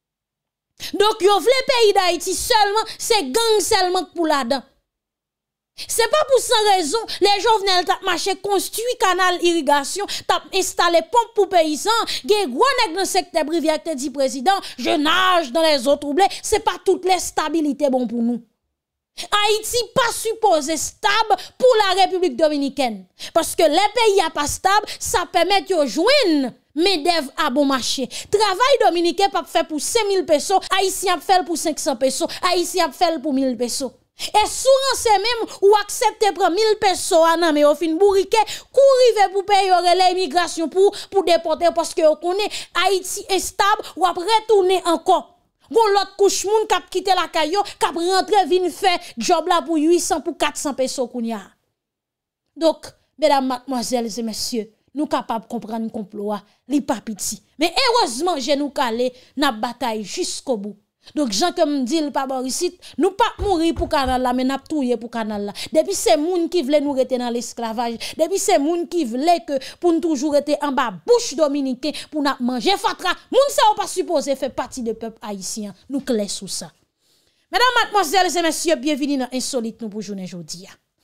Donc yo vle pays d'Haïti seulement, c'est gang seulement pour là-dedans. C'est pas pour sans raison, les Jovenel t'a marché construit canal irrigation, t'a installé pompe pour paysans, gen gros nèg dans secteur privé qui dit président, je nage dans les eaux troublées, c'est pas toute les stabilité bon pour nous. Haïti pas supposé stable pour la République dominicaine parce que les pays a pas stable, ça permet de joindre MEDEV à bon marché. Travail dominicain pas fait pour 5 000 pesos, haïtien fait pour 500 pesos, haïtien fait pour 1000 pesos. Et souvent c'est même ou accepter prendre 1000 pesos à nan mais au fin bourriquet courive pour payer l'immigration pour déporter parce que on connaît Haïti est stable ou après retourner encore. Gon l'autre couche moun k'ap quitter la caillou k'ap rentrer vinn faire job là pour 800 pour 400 pesos kounya. Donc mesdames mademoiselles et messieurs, nous capables comprendre complot li pa piti. Mais heureusement j'ai nous calé n'a bataille jusqu'au bout. Donc, Jean comme dit le pas Borisite, nous pas mourir pour canal là, mais n'a touyer pour canal là. Depuis c'est moun qui voulait nous rester dans l'esclavage, depuis c'est moun qui voulait que pour nous toujours rester en bas bouche dominicain pour nous manger fatra, moun ça pas supposé faire partie du peuple haïtien. Nous clair sous ça. Mesdames, mademoiselles et messieurs, bienvenue dans Insolite nous pour journée aujourd'hui.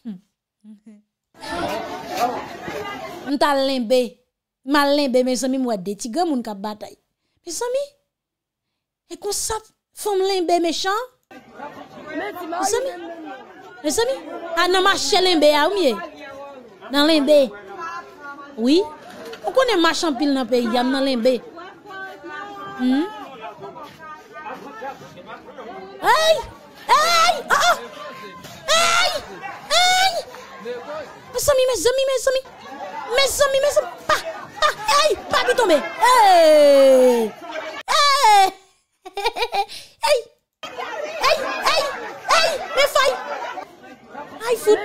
M'ta limbe, mal limbe mes amis moi des tigres moun ka bataille. Mes amis, et comme ça femme limbe méchant. Mes amis, ah non marché limbe a ou mieux. Dans limbe. Oui. On connaît marchand pile dans pays, yam dans limbe. Hey! Hey! Ah! Hey! Hey! Mes amis. Pa! Hey! Pas qui tomber. Hey! Hey! Hey! Mais faille! Aïe, fout!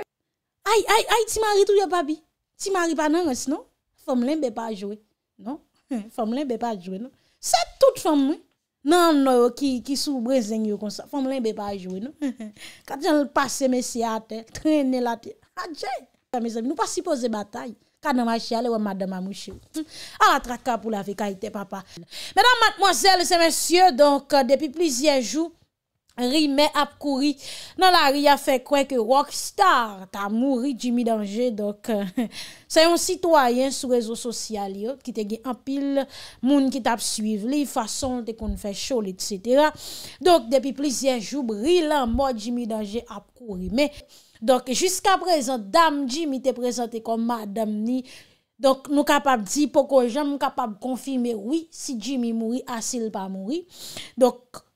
Aïe, ti mari tout ya papi. Ti mari pas nan res, non? Femme limbe pas jouer. Non? Femme limbe pas jouer, non? C'est toute femme, non, qui sous brésin yo comme ça. Femme limbe pas jouer, non? Quand j'en passe messie à terre, traîner la terre. Adje! Mes amis, nous pas supposé bataille. Quand on marche aller madame Amouchi. À la traka pour la vécaïté papa. Mesdames, mademoiselles et messieurs, donc depuis plusieurs jours Rimé a couru dans la rue a fait quoi que Rockstar t'a mouru Jimmy Danger donc c'est un citoyen sur réseaux sociaux qui te gen en pile moun qui t'a suivre li façon de qu'on fait show etc. Donc depuis plusieurs jours Rilan mort Jimmy Danger a couru mais donc jusqu'à présent dame Jimmy te présenté comme madame ni. Donc nous capable dire pourquoi j'aime capable confirmer oui si Jimmy mouri asil pas mouri. Donc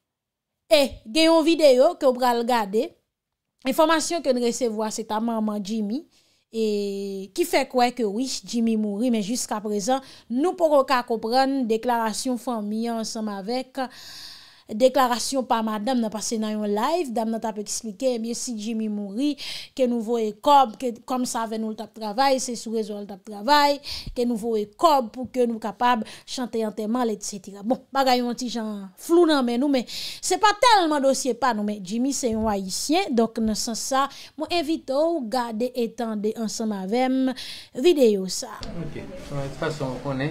et gen yon vidéo que vous pral regarder. Information que nous recevons c'est ta maman Jimmy et qui fait quoi que oui Jimmy mouri mais jusqu'à présent nous pouvons comprendre déclaration famille ensemble avec déclaration par madame n'a passé dans un live dame n'a t'a expliqué bien si Jimmy mouri que nous voyons comme ça avec nous le travail c'est sur réseau le travail que nous voyons pour que nous capable chanter enterrement etc. Bon bagay un petit genre flou nan mais nous mais c'est pas tellement dossier pas nous mais Jimmy c'est un haïtien donc dans ce sens ça moi invite ou garder étendre ensemble avec vidéo ça. OK. De toute façon on connaît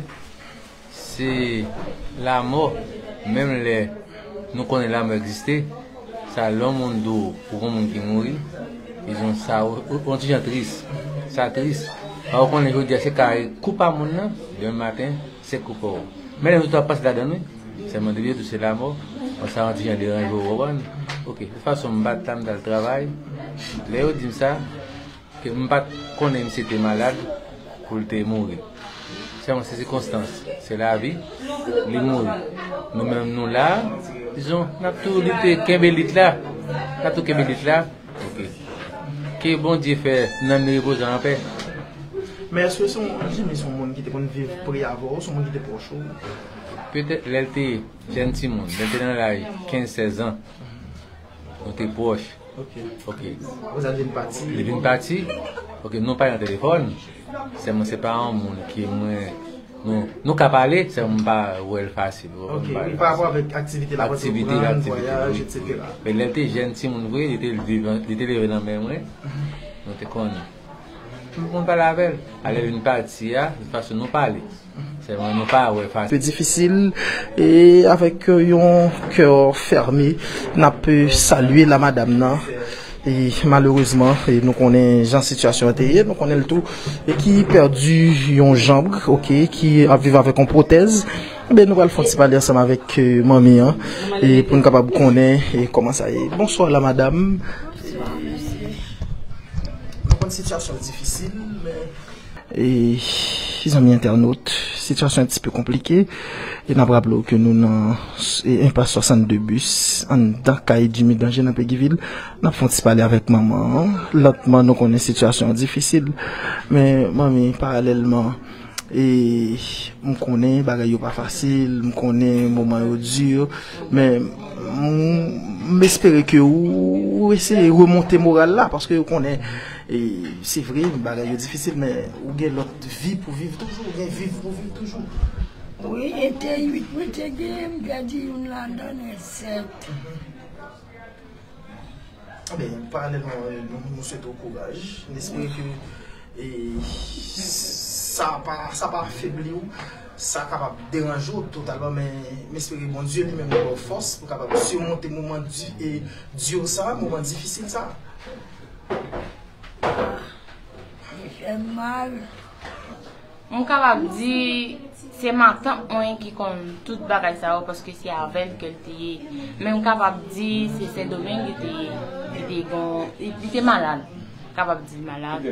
c'est la mort même les nous connaissons l'âme exister, ça l'homme monde pour un monde qui mourit, ils ont ça, on dit triste, ça triste. Alors qu'on les dit c'est carré, coupe à mon nom, le matin, c'est coupé. Mais les autres passent là-dedans, c'est mon délire, c'est la mort, on s'en dit un dérange au Rowan. Ok, de toute façon, je vais dans le travail, Léo dit ça, que je ne vais pas connaître si tu es malade pour te mourir. C'est circonstance, c'est la vie, les mourir. Nous-mêmes, nous là, disons, nous avons tout l'été, Kembelit là, ok. Que bon Dieu fait, nous avons reposé en paix. Mais est-ce que son monde qui était qu'on vivre pour y avoir, son monde qui était proche? Peut-être l'été, gentil monde, l'été dans la 15-16 ans, nous étions proches. Ok. Vous avez une partie? Une partie, ok, nous pas un téléphone, c'est pas un monde qui est moins. Nous qu'à parler, c'est pas facile. Ok, il peut avoir avec activité, voyage, etc. Mais l'été gentil, il était levé dans mes mains, nous te connaissons. Tout le monde parle avec elle. Aller une partie, de toute façon, nous parler. C'est vraiment pas facile. C'est difficile et avec un cœur fermé, on peut saluer la madame et malheureusement nous connaissons en situation intérieure, nous connaissons le tout et qui perdu une jambe, OK, qui a vivre avec une prothèse. Ben nous allons faire parler ensemble avec mamie hein, et pour nous capable connaître et comment ça est. Bonsoir la madame. Nous une situation difficile mais et ils ont mis internautes, situation un petit peu compliquée et n'a rappelé que nous dans impasse 62 bus en dans caille du danger dans Péguiville, n'a font parler avec maman. L'autre nous connaît situation difficile mais mamie parallèlement et on connaît bagaille pas facile, on connaît moment dur mais m'espérer que vous essayez remonter moral là parce que on connaît et c'est vrai bagaille difficile mais ou gagne l'autre vie pour vivre toujours, ou gagne vivre pour vivre toujours. Oui, était 8 était game, gadi on l'a donné 7. Ben parallèlement nous souhaitons courage, n'espérons que et ça pas affaibli ou ça capable déranger totalement mais espérer bon Dieu lui-même nous force pour capable surmonter moment dur ça, moment difficile ça. Il fait mal. On capable dire c'est matin on qui comme toute bagaille ça parce que c'est avec que était mais on capable dire c'est Saint-Domingue il était malade capable dire malade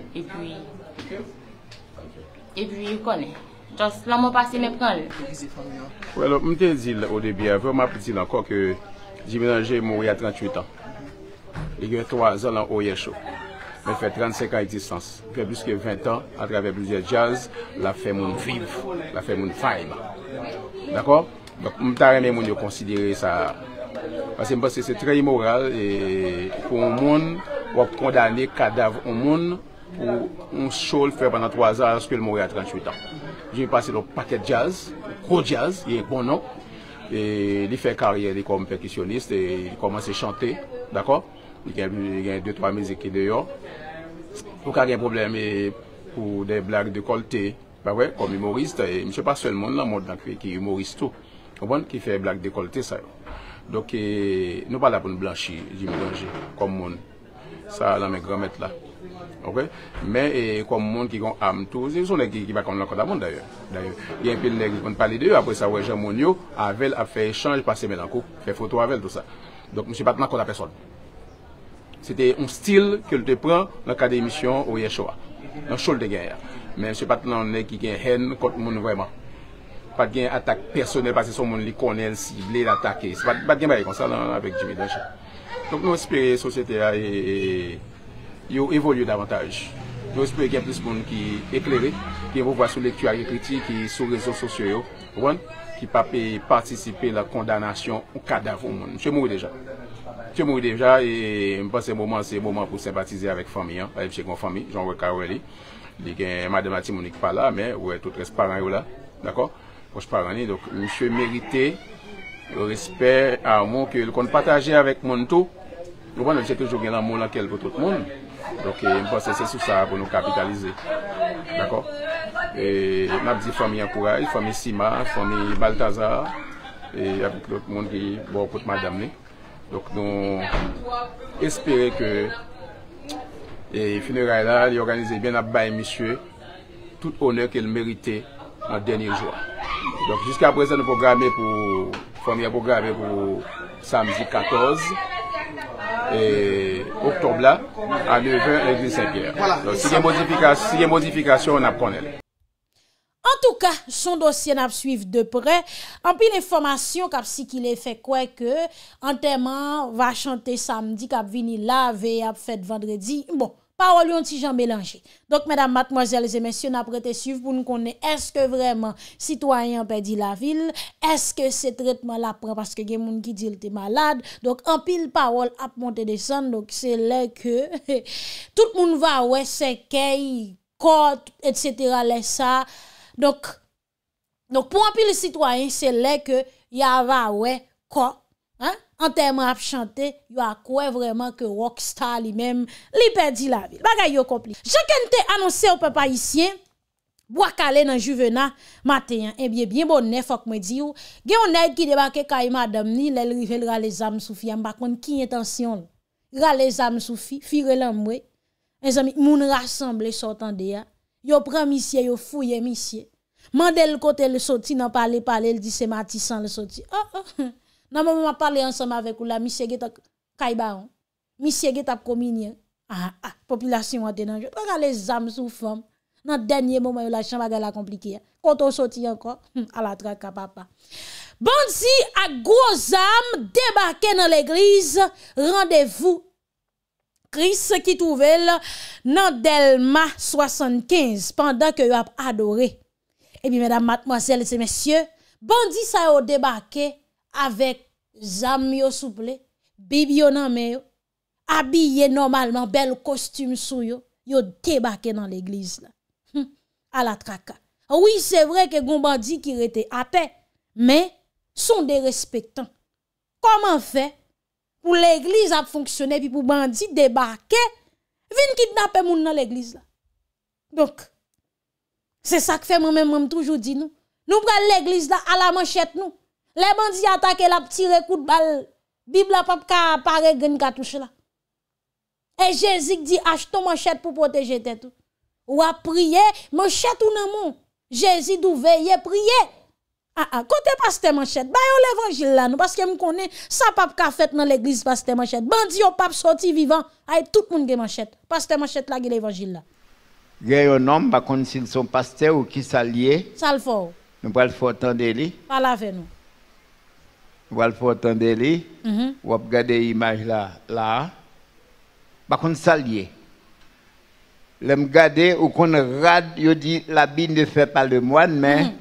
et puis il connaît juste là mon passé me prend ouais alors me dit au début vraiment petit encore que j'ai mélangé mort à 38 ans il y a 3 ans en OYHO. Mais fait 35 ans de distance. Il fait plus que 20 ans à travers plusieurs jazz, la fait mon vivre, la fait mon fibre. D'accord? Donc, je vais considérer ça. Parce que c'est très immoral et pour un monde, on va condamner cadavre au monde pour un show le faire pendant 3 ans alors qu'il mourit à 38 ans. J'ai passé le paquet de jazz, gros jazz, il est bon nom. Et il fait carrière comme percussionniste et il commence à chanter. D'accord? Il y a 2-3 musiques dehors. Pour qu'il y ait un problème pour des blagues de qualité, bah ouais, comme humoriste, et je ne sais pas seulement dans le monde qui est humoriste tout, qui fait des blagues de qualité ça. Donc nous ne sommes pas là pour nous blanchir, comme monde. Ça dans mes grands-mères là. Okay? Mais comme monde qui ont âme tout, c'est sont les qui va comme le monde d'ailleurs. Il y a un peu de nègres qui vont parler d'eux, après ça ouais Jean Monio, avec a fait échange, passer mélanco, fait photo avec tout ça. Donc je ne suis pas contre la personne. C'était un style que je prends dans le cadre d'émission au Yeshua, dans le show de guerre. Mais je ne sais pas qui a haine contre le monde vraiment. Pas de attaque personnelle parce que son monde connaît le ciblé, l'attaquer. Ce n'est pas de guerre comme ça avec Jimmy Danger. Donc nous espérons que la société évolue davantage. Nous espérons qu'il y a plus de monde qui est éclairé, qui va voir sur lecture et critique, qui sur les réseaux sociaux, qui peut participer à la condamnation au cadavre au monde. Je suis mort déjà. Je suis déjà et je pense que c'est un moment pour sympathiser avec la famille, avec la famille, Jean-Louis Caroli. Il y a Madame Monique pas là, mais ouais, tous les parents là, d'accord? Proches parents, donc monsieur mérité le respect, l'amour que l'on partage avec mon tout. Nous avons toujours un amour pour tout le monde. Donc je pense que c'est sur ça pour nous capitaliser. D'accord? Et je dis famille encourage, famille Sima, famille Balthazar, et avec l'autre monde qui est bon pour madame. Donc nous espérons que les funérailles là, ils organisent bien à bailler monsieur tout honneur qu'elle méritait en dernier jour. Donc jusqu'à présent nous programmons pour samedi 14 et octobre là à 9h à l'église Saint-Pierre. Voilà. Donc s'il y a modification on apprend. En tout cas, son dossier n'a suivre de près. En plus l'information qu'a si qu'il est fait quoi que enterrement va chanter samedi qu'a vini laver a fait vendredi. Bon, parole ont ti Jean mélangé. Donc mesdames, mademoiselles et messieurs, n'a prêté suivre pour nous connaître est-ce que vraiment citoyen perdu la ville, est-ce que ce traitement là prend parce que y a moun qui dit il était malade. Donc en pile parole a monter descendre donc c'est là que tout le monde va ouais c'est kay code etc. là ça. Donc pour un pile citoyen, c'est là que y a ouais quoi hein enterrement a chanter, y a quoi vraiment que rockstar lui-même li perdi la vie. Bagay yo compliqué. Chacun te annoncé au peuple haïtien bois calé dans Juvena matin et bien bonne faut que me di ou gen on nèg qui débarquer kay madame ni l'el rivel les âmes sous fiam pas konn qui intention rale zam sou fire l'amwe. Mes amis, moun rassemble sortant de ya. Yo prend monsieur, yo fouye monsieur. Mandel côté le sorti nan parler, il dit c'est Matissan le sorti. Non, maman parler ensemble avec ou la monsieur geta kaibaron. Monsieur geta communion. Population a nan. Regarde les âmes sous femme. Dans dernier moment la chambre la compliqué. Quand on sorti encore à la traque papa. Bandi à gros âme débarqué dans l'église, rendez-vous Christ qui trouvait dans Delma 75 pendant que vous avez adoré. Et bien mesdames, mademoiselles et messieurs, bandi ça a débarqué avec zam yo souple, bibi yo nan men yo, habillé normalement bel costume sou yo, yo débarqué dans l'église là. À la traka. Oui, c'est vrai que gon bandi qui était athée, mais sont des respectants. Comment fait pour l'église a fonctionner puis pour bandi débarquer, vinn kidnapper moun dans l'église là. Donc c'est ça que fait moi-même toujours dit nous. Nous prenons l'église là à la manchette nous. Les bandits attaquent la tirer coup de balle. Bible la pas apparaît gagne cartouche là. Et Jésus dit achetons manchette pour protéger tête. Ou a prier manchette ou nan mon. Jésus dou veiller prier. Côté pasteur manchette, ba yo l'évangile là nous parce que me connais ça pas ka fait dans l'église pasteur manchette. Bandi yo pas sorti vivant, ay tout monde gen manchette. Pasteur manchette là gen l'évangile là. Gen un homme pas connait s'ils sont pasteurs ou qui s'allié. Ça le fort. Nous pas le faut entendre lui. Parle avec nous. Nous pas le faut entendre lui. Ou regarder image là. Pas connait s'allié. L'aime garder ou qu'on rade, yo dit la Bible ne fait pas le moine mais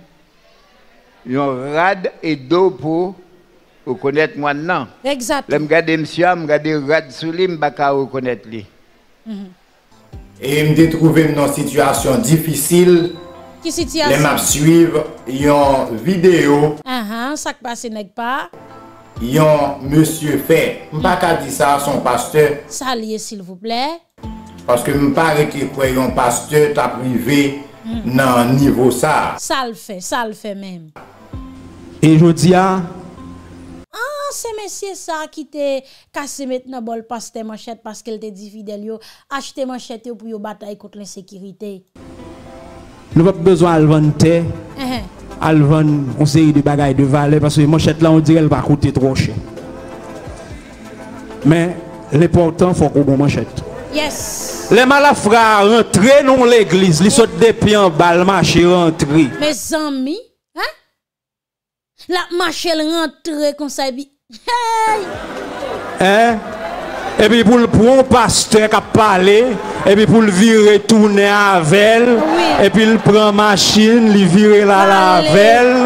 yon rade et d'eau pour reconnaître moine non. Exact. L'aime garder monsieur, me garder rade sous lui, m'baka reconnaître lui. Et me trouvé dans une situation difficile. Qui situation? Les m'a suivre yon vidéo. Ça qui passe n'est pas. Yon monsieur fait. M'baka dit ça à son pasteur. Saliez s'il vous plaît. Parce que me paraît que croyant pasteur t'a privé dans niveau ça. Ça le fait même. Et je dis c'est monsieur ça qui te cassé maintenant bol pasteur manchette parce qu'elle te dit fidèle yo acheter manchette pour yo bataille contre l'insécurité. Nous pas besoin de vendre terre. Al vendre une série de bagages de valeur parce que manchette là on dirait elle va coûter trop cher. Mais l'important faut qu'on manchette. Yes. Les malafrats rentrent dans l'église, ils sautent des pieds en bas, marcher rentrer. Mes amis, la marche rentre comme ça. Hey. Et puis pour un pasteur qui a parlé, et puis pour le virer tourner avec elle, et puis il prend machine, il vire la lavelle.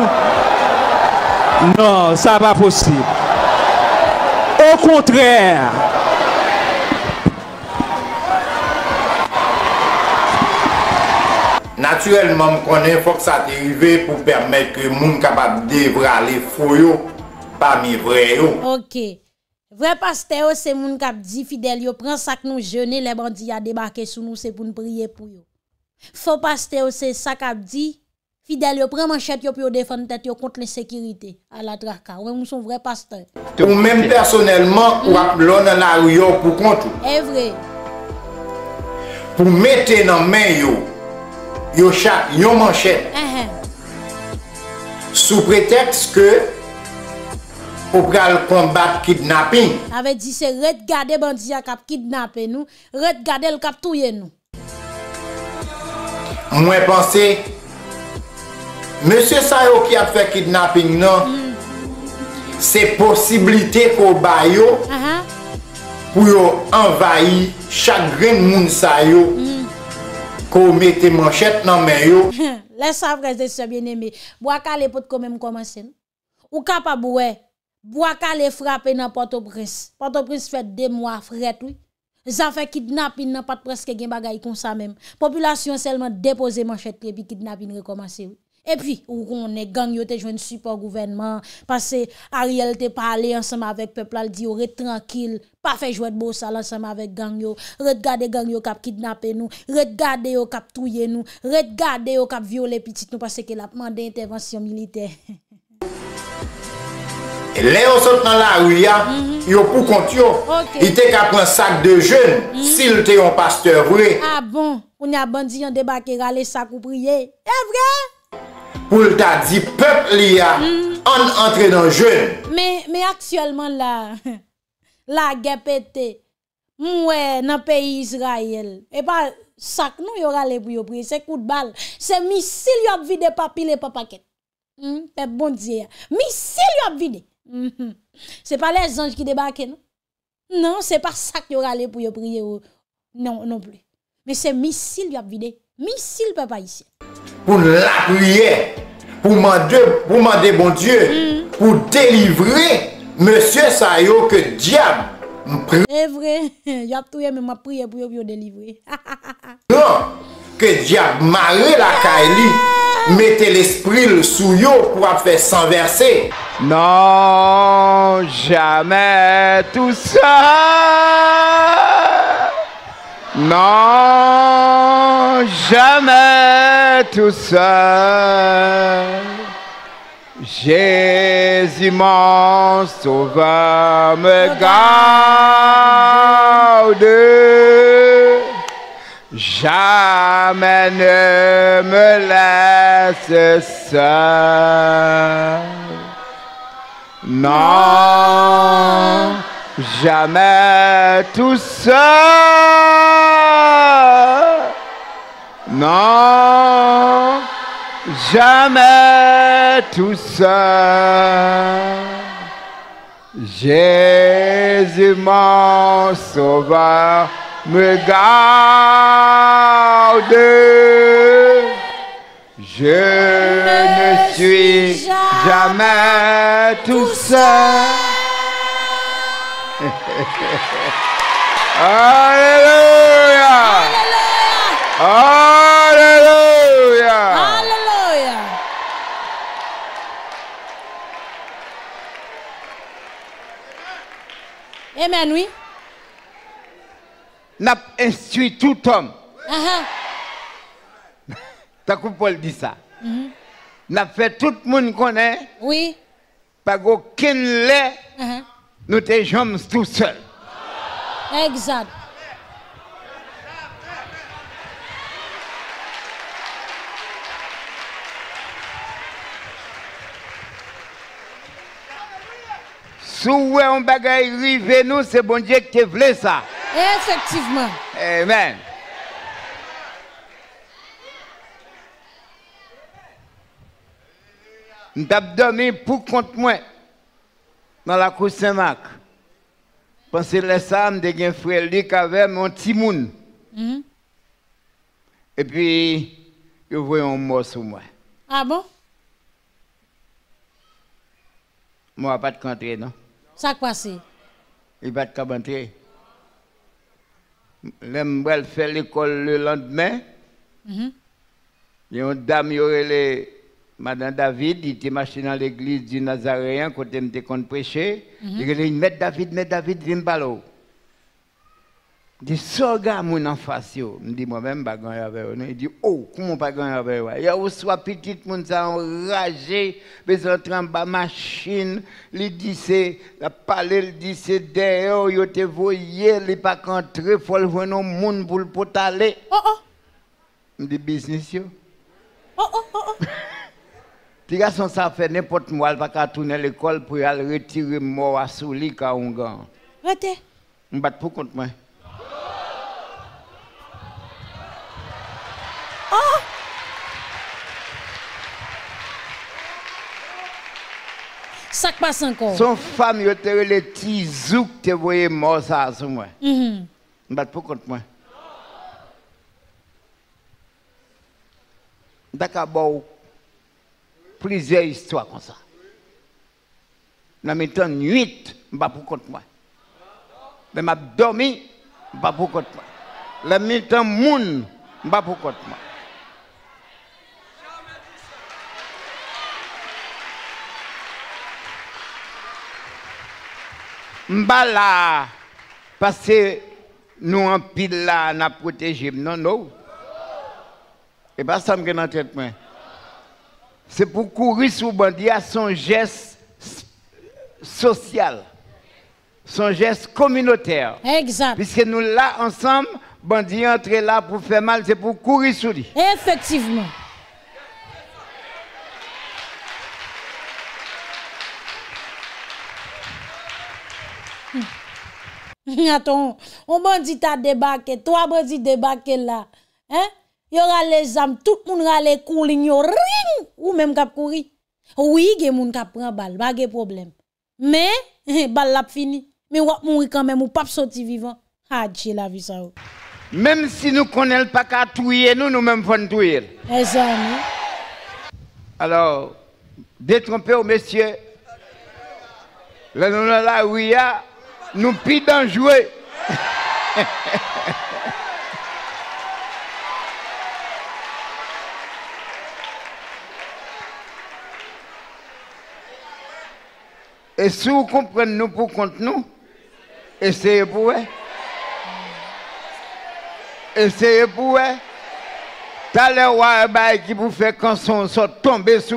Non, ça pas possible. Au contraire. Naturellement, je connais faut que ça t'arrive pour permettre que les gens capable de débraler faux parmi vrai. OK. Vrai pasteur, c'est moun k'ap dit fidèle yo prend ça que nous jeûner les bandits a débarqué sur nous c'est pour nous prier pour yo. Faux pasteur c'est ça qu'a dit fidèle yo prend manchette yo pour défendre tête yo contre l'insécurité à la traka. Ouais, nous sommes vrai pasteur. Ou même personnellement ou appelons dans la rue pour compte. Est vrai. Pour mettre dans main yo chaque yon manchette. Sous prétexte que pour combattre kidnapping. Avait dit c'est regarder bandi a k'ap kidnapper nous, regarder le k'ap touyer nous. Moi penser monsieur Sayo qui a fait kidnapping non. C'est possibilité qu'on ba yo pour yo envahir chaque grain moun Sayo. Qu'on mette manchette dans main yo. Laisse ça frère de bien-aimé. Bois calé pour quand même commencer. Ou capable ouais. Bois calé frapper dans Port-au-Prince. Port-au-Prince fait 2 mois frère oui. Ça fait kidnapping n'a pas presque gen bagay comme ça même. Population seulement déposer manchette et puis kidnapping recommencer. Et puis on est gang yo te joine support gouvernement parce que Ariel te parlé ensemble avec peuple al dit rete tranquille, pas fait jouer de beau ça ensemble avec gang yo. Regarder gang yo k'ap kidnapper nous, regarder yo k'ap touyer nous, regarder yo k'ap violer petit nous parce que la demandé intervention militaire. Léo saute dans la rue, yo pour compte yo. Il te qu'à prendre un sac de jeunes s'il te un pasteur vrai. Ah bon, on y a bandit en débarqué râler sac ou prier. C'est vrai? Pour t'a dit peuple li a en entrer dans jeune. Mais actuellement là la guerre pété. Ouais, dans le pays Israël. Et pas sac nous y aura les pour prier, c'est coup de balle. C'est missile y a vidé papier les paquet. Peuple bon Dieu. Missile y a vidé. C'est pas les anges qui débarquent non. Non, c'est pas ça qui aura les pour prier non plus. Mais c'est missile y a vidé. Missile papa ici. Pour la prière, pour demander bon Dieu, pour délivrer monsieur Sayo que diable. C'est vrai, y a tout mais m'a prié pour yo délivrer. Non, que diable marre la Kaili, mettez l'esprit sous yo pour faire sans verser. Non, jamais tout ça. Non, jamais tout ça. Jésus mon sauveur me garde. Jamais ne me laisse seul. Non, jamais tout seul. Non, jamais tout seul. Jésus mon sauveur me garde. Je ne suis jamais tout seul. Alléluia. Alléluia. Alléluia. Amen, oui. N'a instruit tout homme. T'as que Paul dit ça. N'a fait tout le monde connaît. Oui. Pas aucun lait. Nous te jambes tout seul. Exact. Si vous avez un bagage rivé nous, c'est bon Dieu qui te voulait ça. Effectivement. Amen. Nous avons dormi pour compte moi dans la cour Saint-Marc. Parce que les femmes de un frère qui avait mon petit monde. Et puis, je vois un mort sur moi. Ah bon? Moi, pas de rentrer, non? Ça passe. Il va pas de rentrer. Je faire l'école le lendemain. Il y a une dame qui aurait Madame David, il était marché dans l'église du Nazaréen, côté me qu'on prêcher. Il dit, Maître David, viens par là. Il dit, sorga mon en face. Je dis, moi-même, je ne avec vous. Il dit, oh, comment pas gagner avec vous? Il y a aussi petit monde qui enragé, mais entrer en bas machine. Il dit, c'est, la parler, il dit, c'est derrière, il te voyé, il n'est pas rentré, il faut le voir dans le monde pour le aller. Je dis, business, yo. Les garçons, ça fait n'importe quoi, il va pas tourner l'école pour aller retirer mort à Souli quand on gagne. Rete. On bat pour contre moi. Ça passe encore. Son femme, il te les petits zouk, te voyez mort ça sur moi. On bat pour contre moi. D'accord, plusieurs histoires comme ça. Dans mes temps nuit, je ne pas pour contre moi. Mais je dormi, je ne pas pour contre moi. Dans mes temps moun, je ne pas pour contre moi. M'ba là parce que nous en pile là n'a protégé non. Et pas ça me gagne en tête moi. C'est pour courir sous bandit à son geste social, son geste communautaire. Exact. Puisque nous là ensemble, bandits entrer là pour faire mal, c'est pour courir sous lui. Effectivement. Attends, on bandit a débarqué, trois bandits débarqué là. Hein? Y aura les âmes, tout le monde rale couling, yo ring, ou même kap courir. Oui, gen moun kap prend balle, pas de problème. Mais, balle la fini. Mais ou mourir quand même, ou pas sorti vivant. Ah, Dieu la vie ça. Même si nous connaissons pas qu'à tuer, nous même faut tuer. Exactement. Alors, détrompez aux messieurs. Là, nous là, oui, nous pidons jouer. Et si vous comprenez nous pour contre nous, essayez pour eux. Essayez pour eux. T'as l'air qui vous fait quand son sort tomber sous.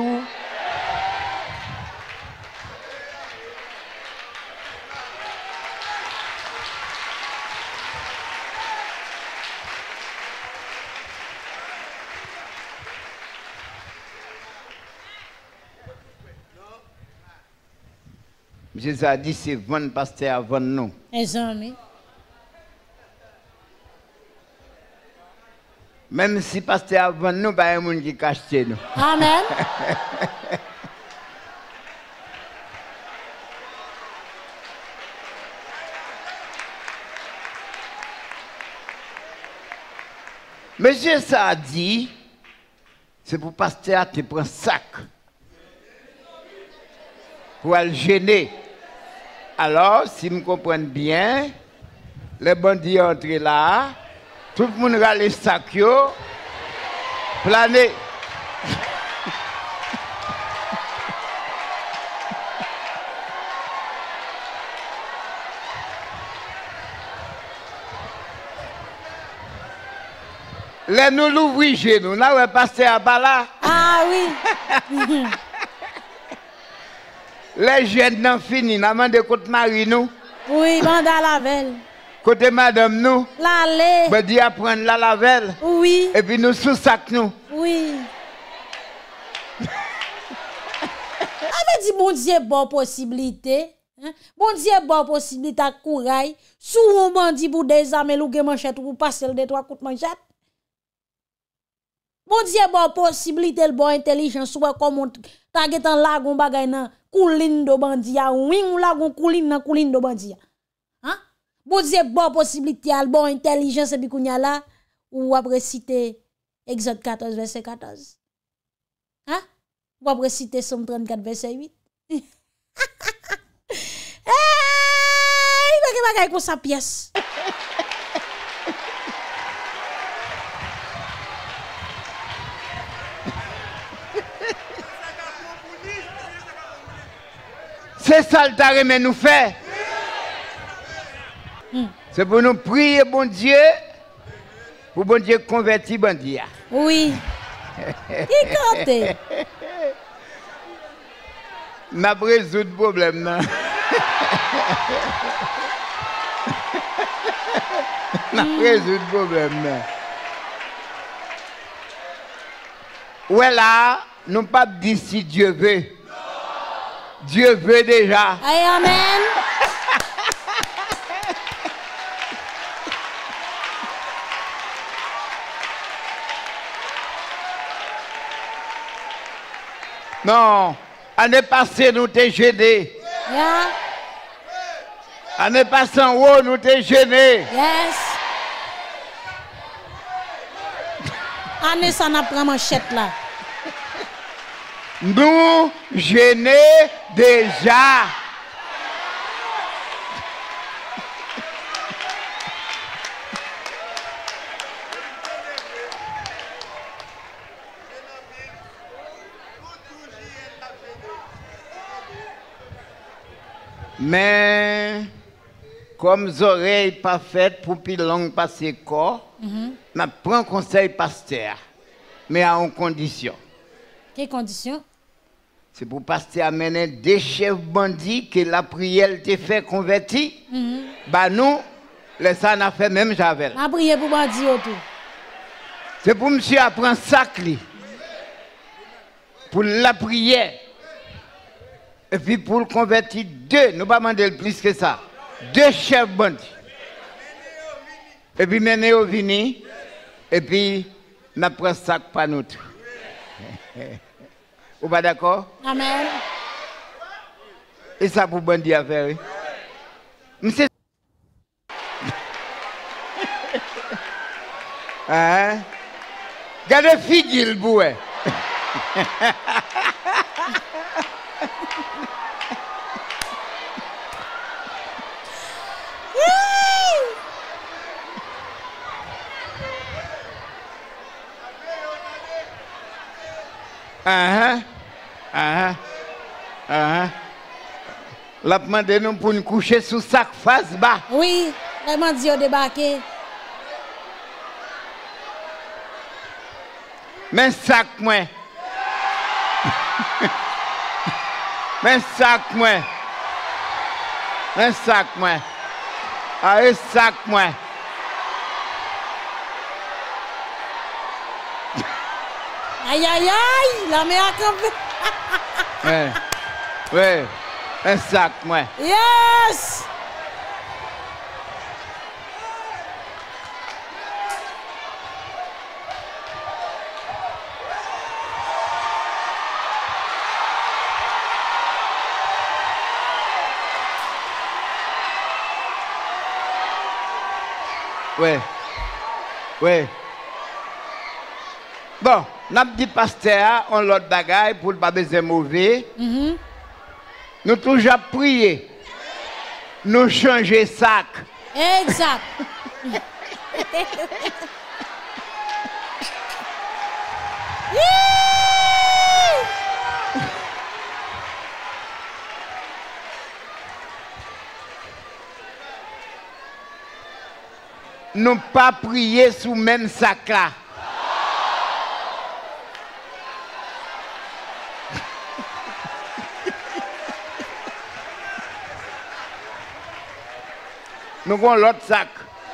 Jésus a dit c'est vendre pasteur avant nous. Exactement. Même si pasteur avant nous, il y a un monde qui cache nous. Amen. Monsieur ça a dit, c'est pour pasteur te prendre sac. Pour le gêner. Alors, si vous comprenez bien, les bandits entrent là, tout le monde a les sacs, planer. Les nous l'ouvrons chez nous, là où est passé à Bala. Ah oui. Les jeunes n'ont fini, nous avons des côtes marie nous. Oui, banda lavel. Côté madame nous. L'allée. Ben dit apprendre la lavel. Oui. Et puis nous sous sac nous. Oui. Avait dit bon Dieu bonne possibilité. Hein? Bon Dieu bonne possibilité à couraille. Sous un bandit pour des armes ou gen manchette ou pour passer le 2-3 coups de manchette. Bon Dieu bonne possibilité le bon intelligence ou comme ta getan lagon bagay nan koulin do bandia oui ou lagon koulin nan koulin do bandia. Hein? Bon Dieu bon possibilité al bon intelligence et puis kounya la ou après citer Exode 14 verset 14. Hein? Ou après citer Somme 34 verset 8. Hey, bagay ko sa pièce. C'est ça le taré mais nous fait. C'est pour nous prier bon Dieu, pour bon Dieu convertir bandit. Oui. Qui compte? N'a pas résoudre le problème non. N'a pas résoudre le problème non. Ouais là, nous pas dire si Dieu veut. Dieu veut déjà. Amen. Non, année passée nous t'es gêné. Yeah. Année passée en haut nous t'es gêné. Yes. Année ça n'a pas manchette là. Nous gênés déjà. Mais comme oreilles pas faites pour plus long passer corps, n'a prend conseil pasteur, mais à une condition. Quelle condition? C'est pour pasteur amener des chefs bandits que la prière te fait convertir. Bah nous, les ça n'a fait même Javel. La prière pour bandit tout. C'est pour monsieur apprendre ça pour la prière. Et puis pour le convertir deux, nous pas demander plus que ça. Deux chefs bandits. Et puis mener au vini. Et puis nous prenons ça pas nous. Vous pas d'accord? Amen. Et ça pour bandit à faire. Monsieur. Hein? Gardez figil boué. La demande nous pour nous coucher sous sac face bas. Oui, les bandits ont débarqué. Mais sac moi. Mais sac moi. Mais sac moi. Allez sac moi. Aïe aïe aïe, la mère a campé. Ouais. Ouais. Un sac moi. Yes. Ouais. Ouais. Bon, n'a dit pasteur, on l'autre bagaille pour le pas besoin mauvais. Nous toujours prier. Nous changer sac. Exact. Nous pas prier sous même sac là. Nous avons l'autre sac.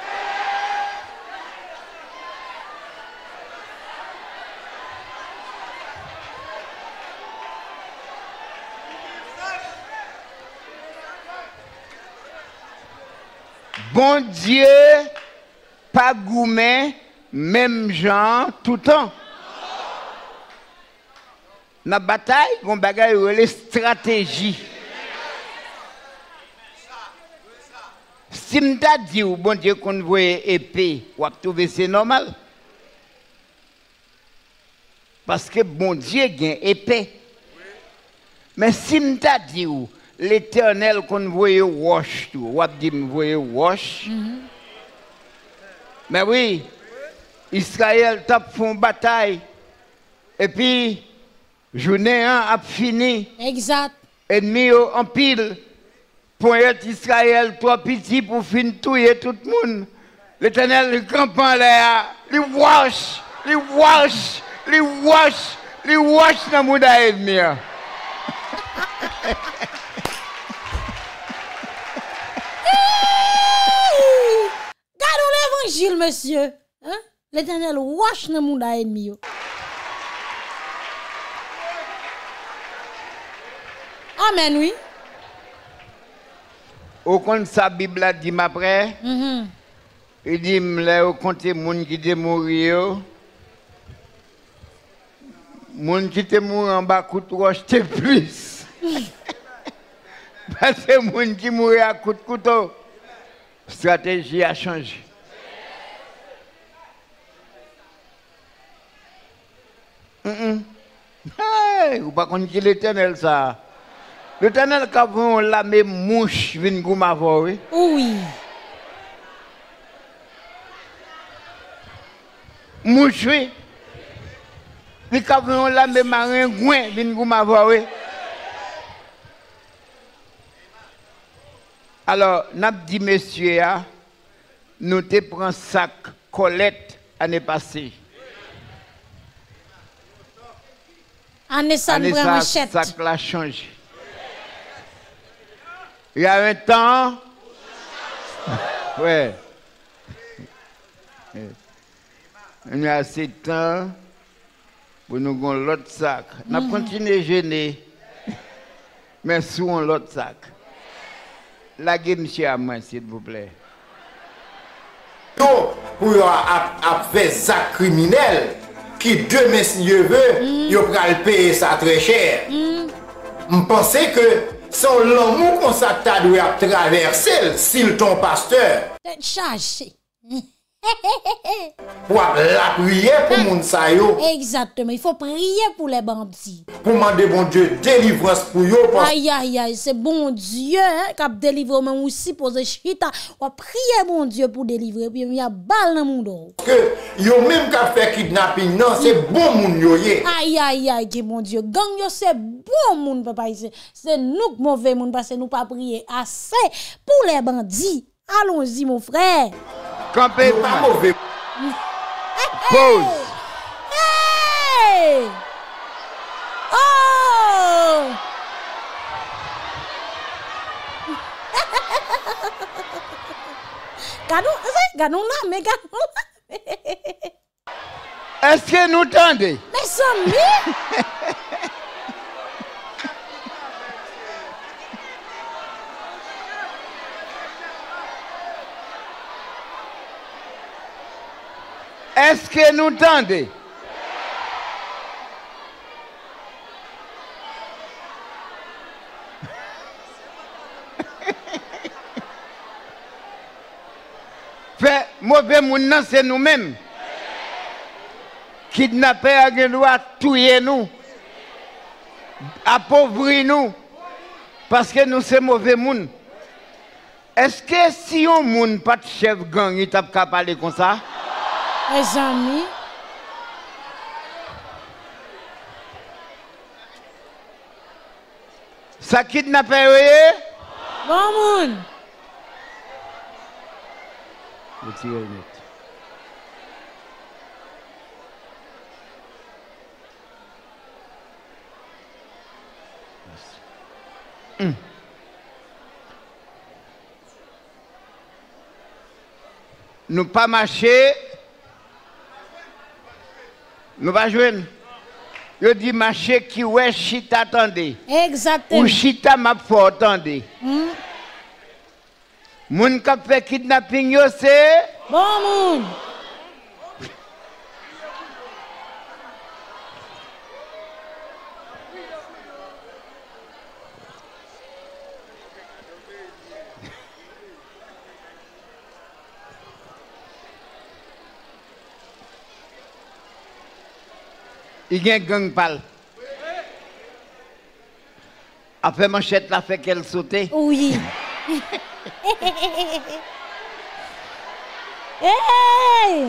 Bon Dieu, pas gourmet, même gens, tout le temps. Dans la bataille, on bagaille les stratégies. Si je te dis, bon Dieu, qu'on voit épée, ou trouver c'est normal. Parce que bon Dieu a une épée. Mais si je te dis, l'Éternel qu'on voit wash, ou dit voit wash. Mais oui, Israël tape font bataille. Et puis, journée 1 a fini. Exact. Ennemi en pile. Pour être Israël, trop petit pour finir tuer tout le monde. L'Éternel, le campant là, il wash dans le monde à ennemi. Gardons l'évangile, monsieur. Hein? L'Éternel wash dans le monde à ennemi. Amen, oui. Au compte sa Bible a dit après, il dit au compte les gens qui sont morts, les gens qui sont morts en bas coup de roche, c'est plus. Parce que les gens qui mourent à coup de couteau, la stratégie a changé. Hey, ou pas qu'on dit l'Éternel ça. L'Éternel qui a vu la même mouche vient gouma oui. Oui. Mouche oui. Il a vu la même maringouin vient gouma oui. Alors, n'a dit monsieur nous te prend sac Colette année passée. Anessa vraiment chète. Ça a changé. Il y a un temps. Ouais. Il y a assez de temps pour nous avoir l'autre sac. Nous avons continué à gêner. Mais sous l'autre sac. La gueule, monsieur, à moi, s'il vous plaît. Pour faire ça criminel, qui demain, si Dieu veut, il va payer ça très cher. Je pense que son l'amour qu'on s'attend doit traverser s'il ton pasteur. Chargé. Pour la prière pour mon sayo. Exactement, il faut prier pour les bandits. Pour demander bon Dieu délivrance pour eux. Aïe aïe aïe, c'est bon Dieu qui a délivré même aussi pour les chita. On prier bon Dieu pour délivrer puis il y a balle dans mon dos. Que yo même qui fait kidnapping non, c'est bon moun yo yé. Aïe aïe aïe, que mon Dieu, gang yo c'est bon moun papa ici. C'est nous mauvais moun parce que nous pas prier assez pour les bandits. Allons-y mon frère. Campez pas mauvais. Pause. Hey! Oh! Gardons là, mais gardons là. Est-ce que nous tendez? Mais Samy! Est-ce que nous tendez? Fait mauvais moun c'est nous-mêmes. Kidnapper à droit, tuer nous, appauvrir nous, parce que nous sommes mauvais moun. Est-ce que si on moun pas de chef gang, il t'a pas parler comme ça? Les amis. Ça kidnapper, oui? Bon moun. Retirez le net. Nous pas marcher, nous pas jouer. Je dis marcher qui ouais chita attendez. Exactement. Ou chita m'a fort attendez. Moun qui fait kidnapping yo c'est bon moun. Il y a un gang pal. Après manchette la fait qu'elle saute. Oui. Hey!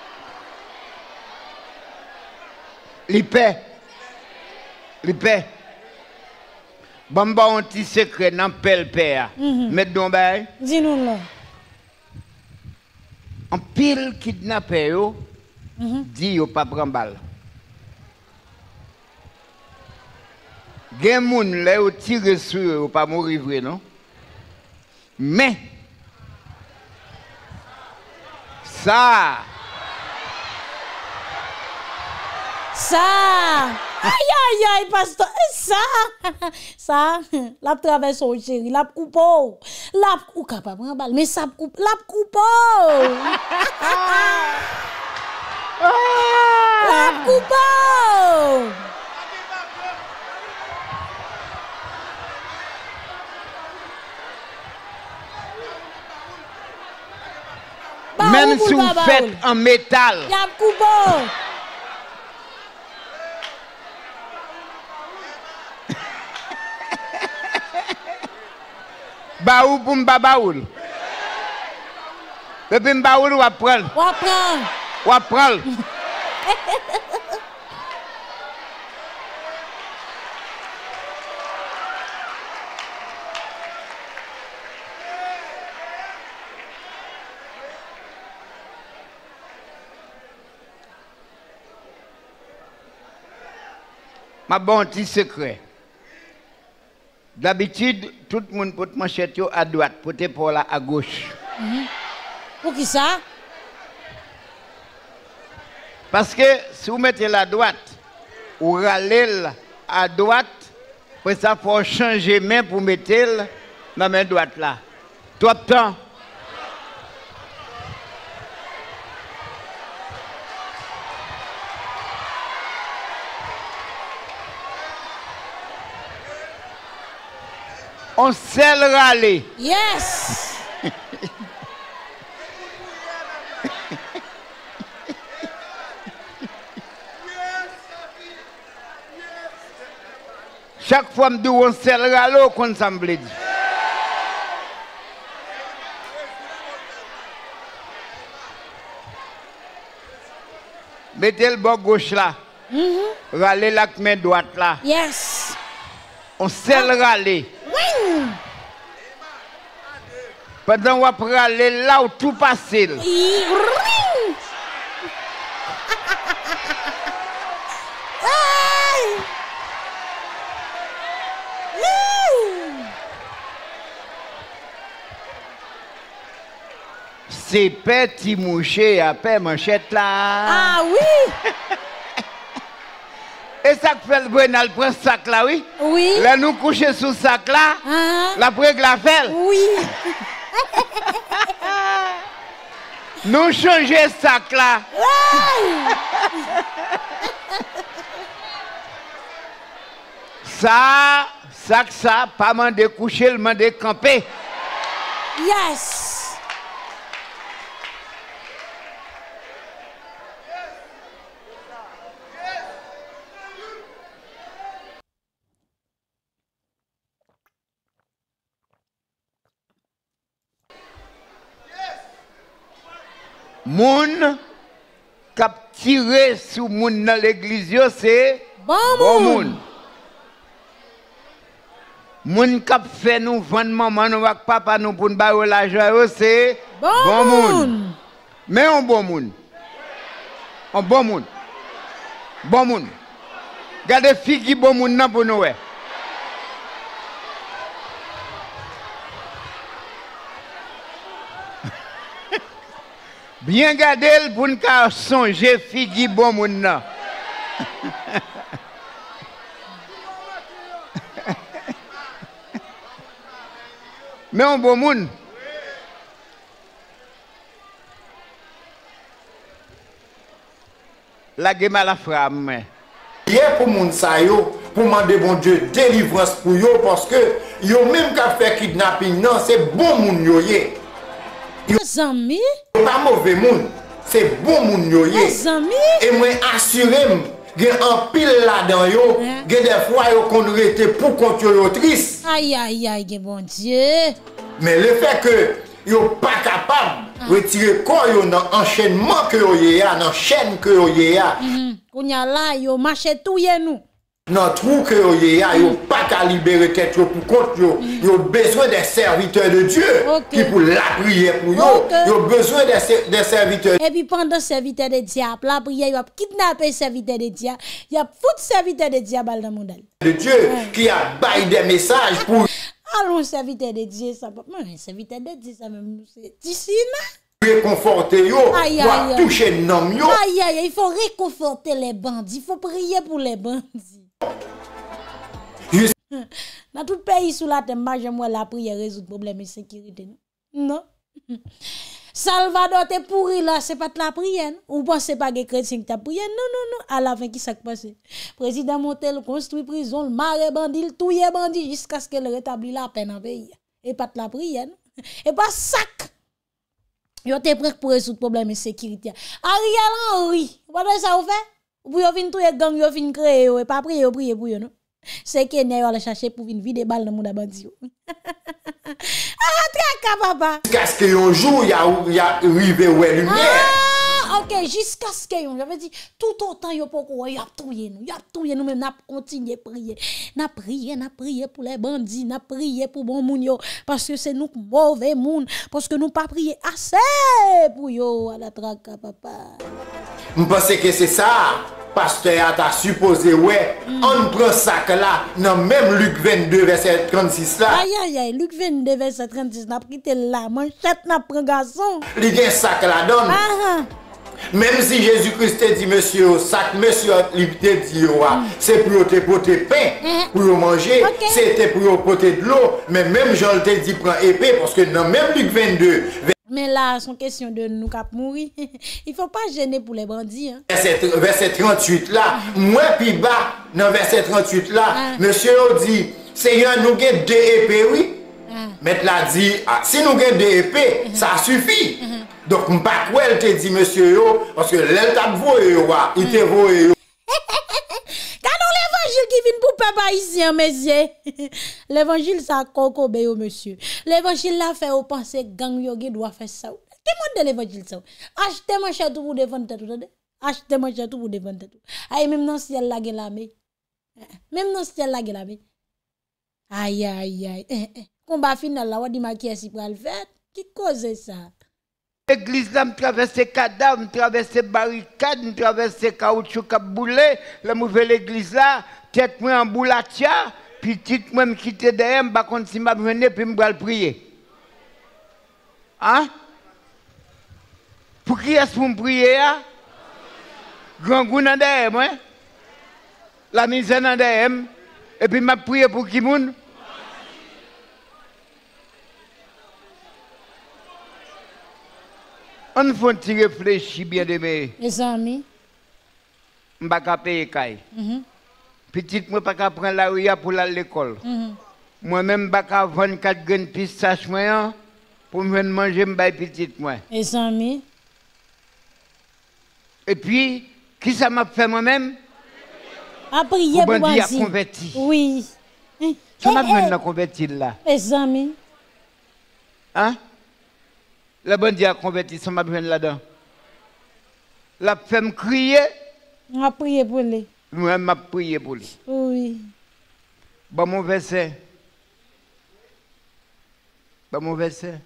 L'ipé. Bamba un petit secret dans pelle père. Mettre donc bay. Dis-nous là. En pile kidnappé yo. Dit yo pas prendre balle. Gen moun là yo tire sur yo pas mourir vrai non. Mais ça aïe aïe pasteur ça la traverse au chéri la coupe la ou capable prendre balle mais ça coupe la coupe la coupe. Même si vous faites en métal. Y'a coupo. Baou pour m'babaoul. Depuis m'baoul ou après. Ou après. Ma bon petit secret. D'habitude, tout le monde porte manchette à droite, porte épaule à gauche. Pour qui ça? Parce que si vous mettez la droite, ou râlez à droite, après ça, il faut changer main pour mettre la main droite là. Tout le temps. On sait le râler. Yes! Chaque fois que on sait le râler, on s'emble. Mettez le bord gauche là. Râler la main droite là. Yes! On sait le râler. Oui! Pendant qu'on va râler là où tout passe. C'est petit mouché à paix manchette là. Ah oui! Et ça fait le Grenal prend ce sac là, oui? Oui. Là, nous coucher sous ce sac là, la preuve la fait. Oui. Nous changer ce sac là. Ça, pas mandé coucher, le mandé camper. Yes. Moun kap tiré sous moun dans l'église, c'est bon moun. Moun kap fait nous vendre maman nous avec papa nous pour nous bailler l'argent, c'est bon moun. Mais un bon moun. Un bon moun. Bon moun. Gardez fille qui bon moun nan pour nous. Bien garder pour nous songer figi bon moun nan. Mais un bon moun. La gueule à la frappe. Hier pour moun sa yo, pour demander bon Dieu délivrance pour yo parce que yo même qu'a fait kidnapping non, c'est bon moun yo yé. Mes amis, pas mauvais moun, c'est bon moun yo yé. Mes amis, et moi assuré gen en pile là-dedans yo, gen des fois yo qu'on rete pour compte yo triste. Aïe aïe aïe, bon Dieu. Mais le fait que yo pas capable retirer corps yo dans enchaînement que yo yé dans chaîne que yo yé on y a là yo marché tout yé nous. Non, trou que yo yé yo pas qu'à libérer tête yo pour compte yo. Yo besoin des serviteurs de Dieu qui pour la prière pour yo. Yo besoin des serviteurs. Et puis pendant serviteur de diable, la prière yo a kidnapper serviteur de diable, y a foutre serviteur de diable dans monde. De Dieu qui a baillé des messages pour allons serviteur de Dieu ça pas serviteur de Dieu ça même c'est d'ici là. Réconforter yo, pour toucher nom yo. Aïe aïe, il faut réconforter les bandits, il faut prier pour les bandits. Dans tout pays sous la terre, moi la prière résout le problème de sécurité. Non. Salvador t'es pourri là, c'est pas de la prière. Ou pensez pas que les chrétiens qui t'a prié? Non. À la fin, qui s'est passé? Président Montel construit prison, le maré bandit, le touye bandit jusqu'à ce qu'elle rétablisse la paix dans le pays. Et pas de la prière. Et pas sac. Yo te prêt pour résoudre le problème de sécurité. Ariel Henry, vous voyez ça vous fait? Pour yo vinn touye gang, yo vinn créer, et pas prier pour yo, non? C'est que ne yo aller chercher pour vinn vider balle dans monde bandi. Ah, traka papa. Jusqu'à ce que un jour y a arrivé ouais lumière. Ah, OK, jusqu'à ce que j'avais dit tout autant yo poko y a touyer nous même n'a continuer prier. N'a prier pour les bandits, n'a prier pour bon moun yo parce que c'est nous mauvais moun parce que nous pas prier assez pour yo à la traka papa. Je pense que c'est ça pasteur a supposé, ouais, on prend ça que là, dans même Luc 22, verset 36 là. Aïe, aïe, Luc 22, verset 36, n'a pris là, manchette n'a pris garçon. Il y a un sac la donne. Même si Jésus-Christ te dit, monsieur, sac, monsieur, il te dit, c'est pour te porter pain, pour manger, c'était pour porter de l'eau, mais même Jean te dit, prends épée, parce que dans même Luc 22, mais là, c'est une question de nous cap mourir. Il ne faut pas gêner pour les bandits. Hein. Verset 38 là, moi puis bas, dans verset 38 là, monsieur dit, Seigneur, nous avons 2 épées, oui. Maître l'a dit, si nous avons 2 épées, ça suffit. Donc, je ne sais pas quoi elle te dit, monsieur, parce que l'elle t'a voué, il te voué. Quand l'évangile qui vient pour peuple haïtien, messieurs. L'évangile, ça a concobé, monsieur. L'évangile, là, fait au penser gang yogi doit faire ça. Qui monte l'évangile, ça? Achetez mon cher tout pour défendre tout. Achetez mon cher tout pour défendre tout. Aïe, même dans le ciel, là, la mais. Même dans le ciel, là, la mais. Aïe, aïe, aïe. Combat final, là, on dit ma qui est si pour le faire. Qui cause ça? L'église là, me traverse cadavres, me traverse barricades, me traverse caoutchouc qui boulé. La nouvelle église là, tête moi en boulatia, petite moi me quitter derrière, me pas si m'a venir puis me prier. Hein? Pour qui est-ce pour me prier là? Grand goût dans derrière moi. La misère dans derrière et puis m'a prier pour qui moun? On faut réfléchir bien de mes. Les amis. Je ne vais pas payer caille. Petite, moi, je ne vais pas prendre la rue pour aller à l'école. Moi-même, je ne vais pas vendre 4 graines de pistache pour me manger, je vais petite. Les amis. Et puis, qui ça m'a fait moi-même? À prier pour moi. Converti. Oui. Ça m'a fait de convertir là. Les amis. Hein? La bonne Dieu a converti, ça m'a besoin là-dedans. La fait me crier. On a prié pour lui. Moi, je prié pour lui. Oui. Bon, mon verset. Bon, mon verset.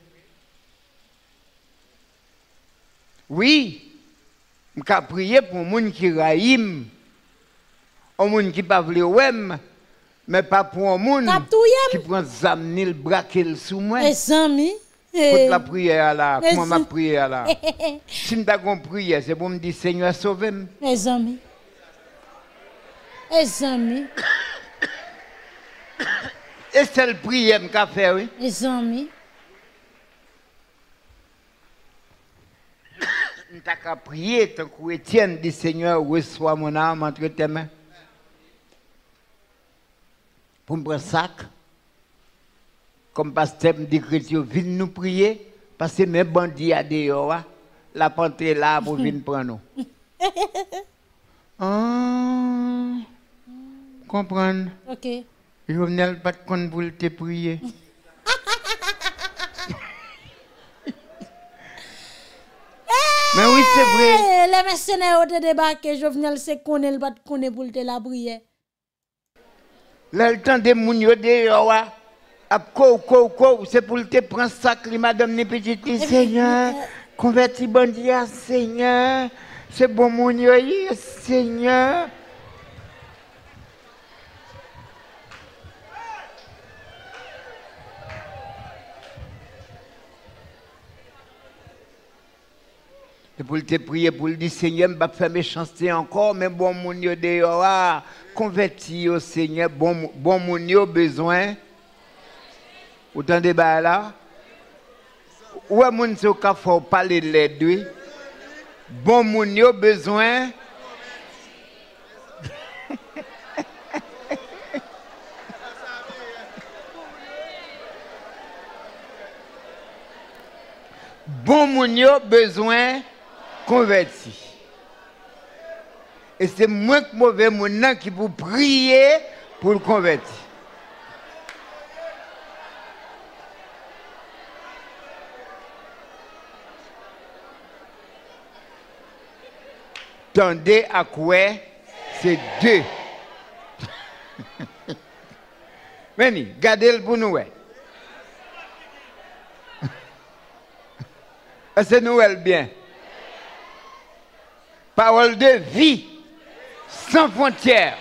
Oui. Je vais prier pour les gens qui raïm. Pour les gens qui ne veulent pas ouem. Mais pas pour les gens qui prennent des le braquer sous moi. Les amis. Écoute la prière là, comment ma prière là. Si je n'ai prière, c'est pour me dire Seigneur, sauve-moi. Les amis. Les amis. Et c'est le prière que je fais, oui. Les amis. Je n'ai prier tant que Étienne dit Seigneur, reçois mon âme entre tes mains. Pour me prendre sac. Comme pasteur me dit chrétien, viens nous prier, parce que mes bandits à dehors, la pente est là pour venir prendre nous. Comprendre. Ok. Je venais pas de pour te prier. Mais oui, c'est vrai. Les mercenaires ont débarqué, je venais le connaître, le pas de connaître pour te la prier. Là, le temps de moun yo dehors, c'est pour te prendre sac, madame, ni petite, Seigneur, converti bandit, Seigneur, c'est bon mon Seigneur. Et pour te prier, pour le dire, Seigneur, je ne vais pas faire méchanceté encore, mais bon mon dehors, converti au Seigneur, bon mon besoin. Autant de bas là. Où est mon so ka faut parler de l'aide. Bon moun yo besoin. Bon moun yo besoin converti. Et c'est moi que mauvais moun qui vous prier pour le convertir. Tendez à quoi? C'est 2. Venez, gardez-le pour nous. C'est nous bien. Parole de vie. sans frontières.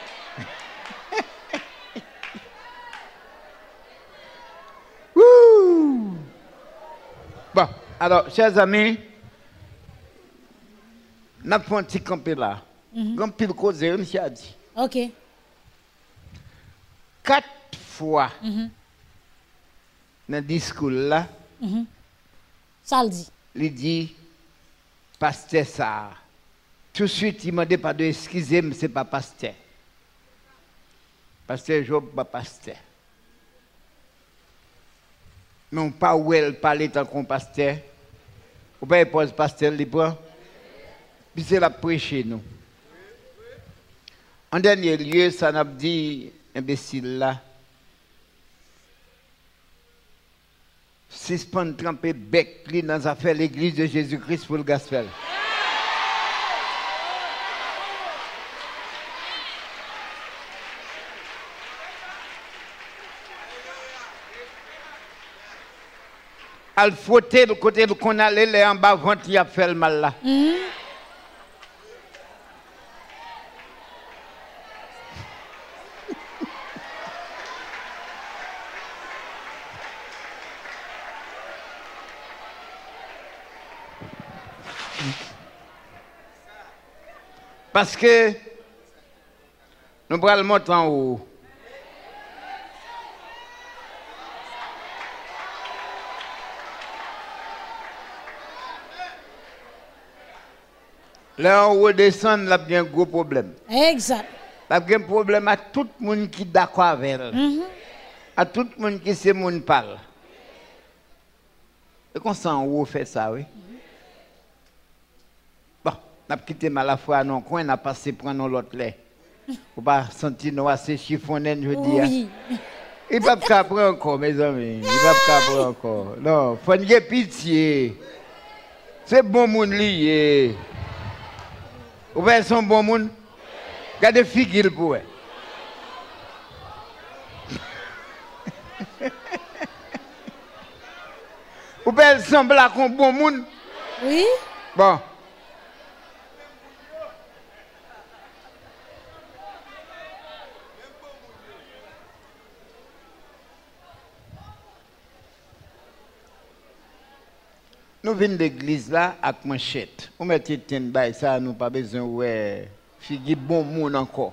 Bon, alors, chers amis, nous avons un petit campé là. Grand pile cause, monsieur a dit. Ok. 4 fois dans le discours là, ça le dit. Il dit, pasteur ça. Tout de suite, il m'a dit pas de excuser, mais ce n'est pas pasteur. Pasteur Job, pas pasteur. Mais on pas où elle parle tant qu'on pasteur. On pas pose pasteur libre. Puis c'est la prêcher nous. En dernier lieu, ça n'a pas dit imbécile là. Suspend tremper bec li dans affaire l'église de Jésus-Christ pour le gospel. Al frotter le côté qu'on allait les en bas ventre il a fait le mal là. Parce que nous allons le monter en haut. Là, on redescend, là, il y a un gros problème. Exact. Là, il y a un problème à tout le monde qui est d'accord avec elle. À tout le monde qui sait mon parle. Et qu'on sent en haut fait ça, oui. Bon, on a quitté ma la foi non coin, on a passé prendre l'autre lait. Pour pas sentir nous assez chiffonné, je dis. Oui. Il ne va pas prendre encore, mes amis. Il ne va pas prendre encore. Non, il faut une pitié. C'est bon monde lié. Vous voyez son bon monde? Regardez figure pour eux. Vous voyez son blanc comme bon monde? Oui. Bon. Nous venons d'église là avec manchette. Vous mettez une bail, ça, nous pas besoin de figure bon monde encore.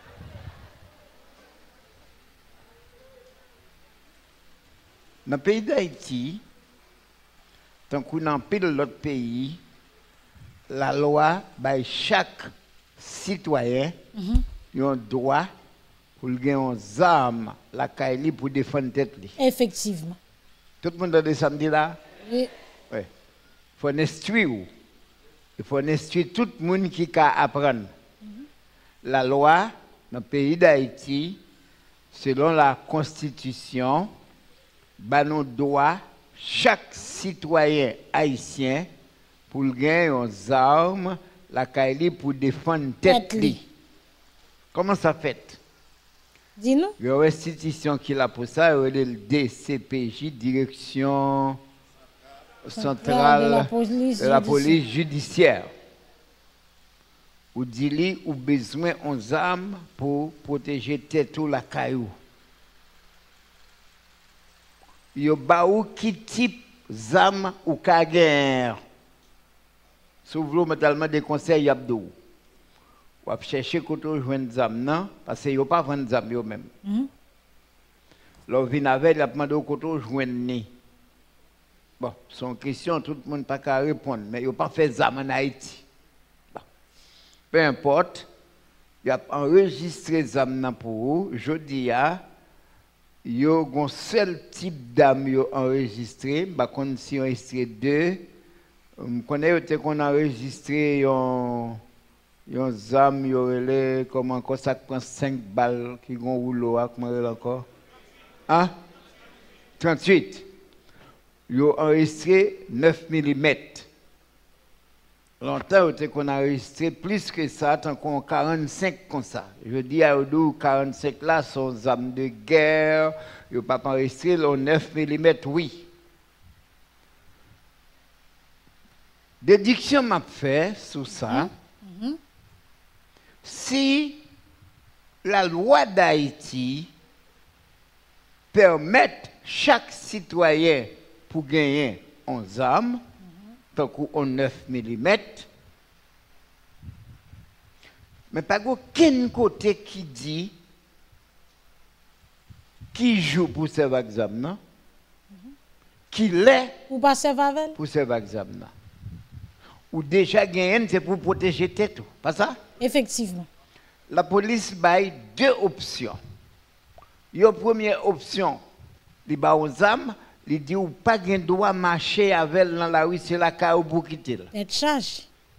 Dans le pays d'Haïti, tant qu'on dans pile l'autre pays, la loi, chaque citoyen a un droit pour gagner des armes la caille pour défendre tête. Effectivement. Tout le monde a des samedis là? Oui. Oui. Il faut instruire. Il faut instruire tout le monde qui peut apprendre. La loi dans le pays d'Haïti, selon la Constitution, nous doit chaque citoyen haïtien pour gagner des armes la caille pour défendre tête. Comment ça fait? Dis-nous. Il y a une institution qui l'a pour ça, il y a le DCPJ, Direction centrale de la police judiciaire. Ou dit ou besoin des armes pour protéger tête ou la caillou. Yo ba ou qui type d'armes ou ka guerre. Si vous voulez mettre des conseils abdou. Ou à chercher côté joindre d'armes non parce que yo pas vendre d'armes yo même. Leur vin avec la demande côté joindre ni. Bon, son question, tout le monde n'a pas répondre, mais il n'a pas fait ça en Haïti. Bon. Peu importe, il a enregistré ça pour vous. Je dis, il y a un seul type d'âme enregistré. Par contre, si on enregistré 2, je connais qu'on a enregistré un âme, comment ça prend 5 balles qui vont rouler, comment encore? Hein? 38. Ils ont enregistré 9 mm. Longtemps, on a enregistré plus que ça, tant qu'on 45 comme ça. Je dis à eux, 45 là sont des armes de guerre. Ils n'ont pas enregistré les 9 mm, oui. Déduction m'a fait sur ça. Si la loi d'Haïti permet chaque citoyen pour gagner 11 armes, tant qu'on 9 mm, mais pas aucun côté qui dit qui joue pour ces examens, qui l'est pour passer avec pour ces examens. Ou déjà gagné, c'est pour protéger tête, pas ça? Effectivement. La police baille deux options. La première option, il ba aux âmes, il dit ou pas gain droit marcher avec dans la rue, c'est la cas pour quitter. Et charge.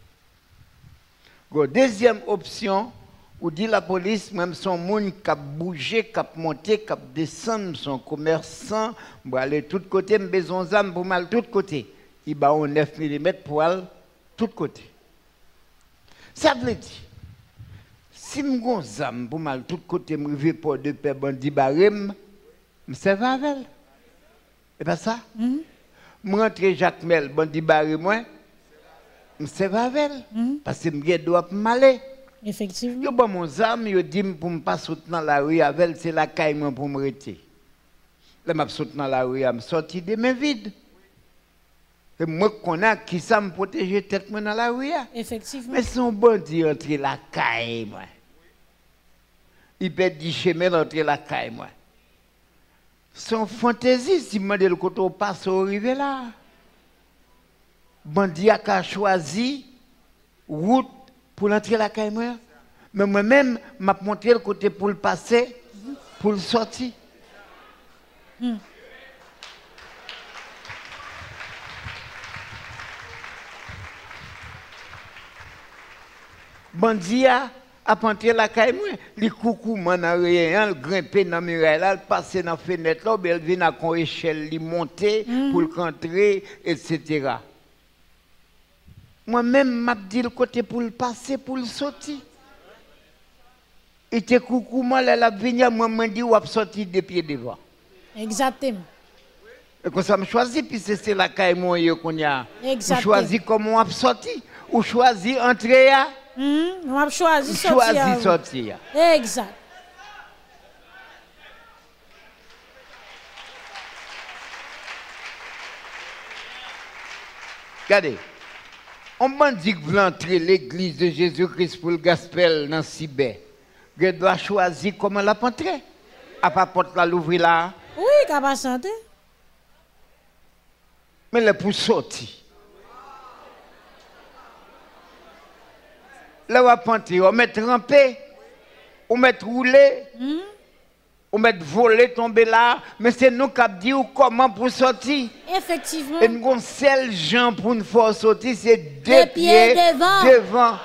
Deuxième option, ou dit la police, même son monde qui a bougé, qui a monté, qui a descendu, son commerçant, pour aller de tous côtés, besoin d'âme pour mal de tous côtés. Il ba 9 mm pour aller de tous côtés. Ça veut dire, si je suis un zam pour mal de tous côtés, je vais pour deux paix bandits barem, je sais pas avec. Et pas ça? Je rentre Jacques Mel, bandit barem, moi, je sais pas avec. Parce que je dois m'aller. Effectivement. Yo bon mon zam, yo dit pour me pas sauter dans la rue avec, c'est la caille pour me rester. Là m'a sauter dans la rue, me sorti de mes vides. Et moi connais qui ça me protéger tête moi dans la rue. Effectivement. Mais son bandit entre la caille moi. Il peut dire chemin entre la caille moi. Son fantaisie si me demande le côté au passe au rive là. Bandit a choisi route pour entrer la caille moi. Mais moi-même, m'a montré le côté pour le passer, pour le sortir. Bandit a entré la caille moi, les coucou man en rien, grimper dans muraille là, passer dans fenêtre là, il vient à une échelle, il monter pour le rentrer, etc. Moi-même, m'a dit le côté pour le passer, pour le sortir. Et te coucou, moi, la vigna, moi, m'a dit, ou a sorti des pieds devant. Exactement. Et comme ça, je choisis, puis c'est la caille, moi, qu'on y a. Exactement. Ou choisis comment on a sorti, ou choisis entrer. On a choisi sortir. Choisis sortir. Exact. Regardez. On m'a dit que vous entrez l'église de Jésus-Christ pour le gospel dans Sibé. Vous doit choisir comment la entrer. À pas porte la l'ouvrir là. Oui, qu'à pas santé. Mais le pour sortir. Là on va entrer, on met trempé, on met roulé. On met voler, tomber là, mais c'est nous qui avons dit comment pour sortir. Effectivement. Et nous avons seul gens pour nous faire sortir, c'est deux pieds devant.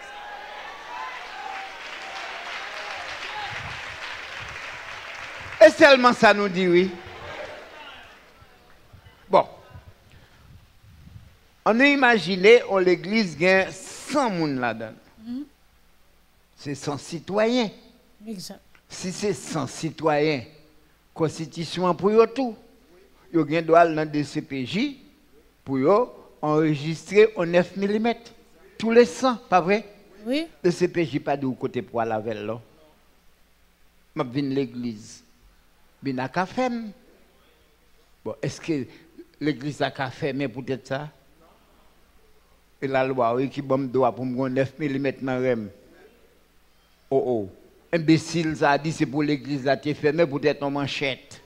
Et seulement ça nous dit oui. Bon. On a imaginé, on l'église gagne 100 personnes là-dedans. C'est 100 citoyens. Exact. Si c'est 100 citoyens, constitution pour eux tout, ils ont droit dans des CPJ pour eux enregistrer au 9 mm. Tous les 100, pas vrai? Oui. Le CPJ pas de côté pour la veille là. Je viens l'église. Je viens à café. Bon, est-ce que l'église a café mais peut-être ça? Et la loi, oui, qui bon droit pour me 9 mm dans REM. Oh. Imbécile, ça a dit c'est pour l'église là, tu es fermé pour être en manchette.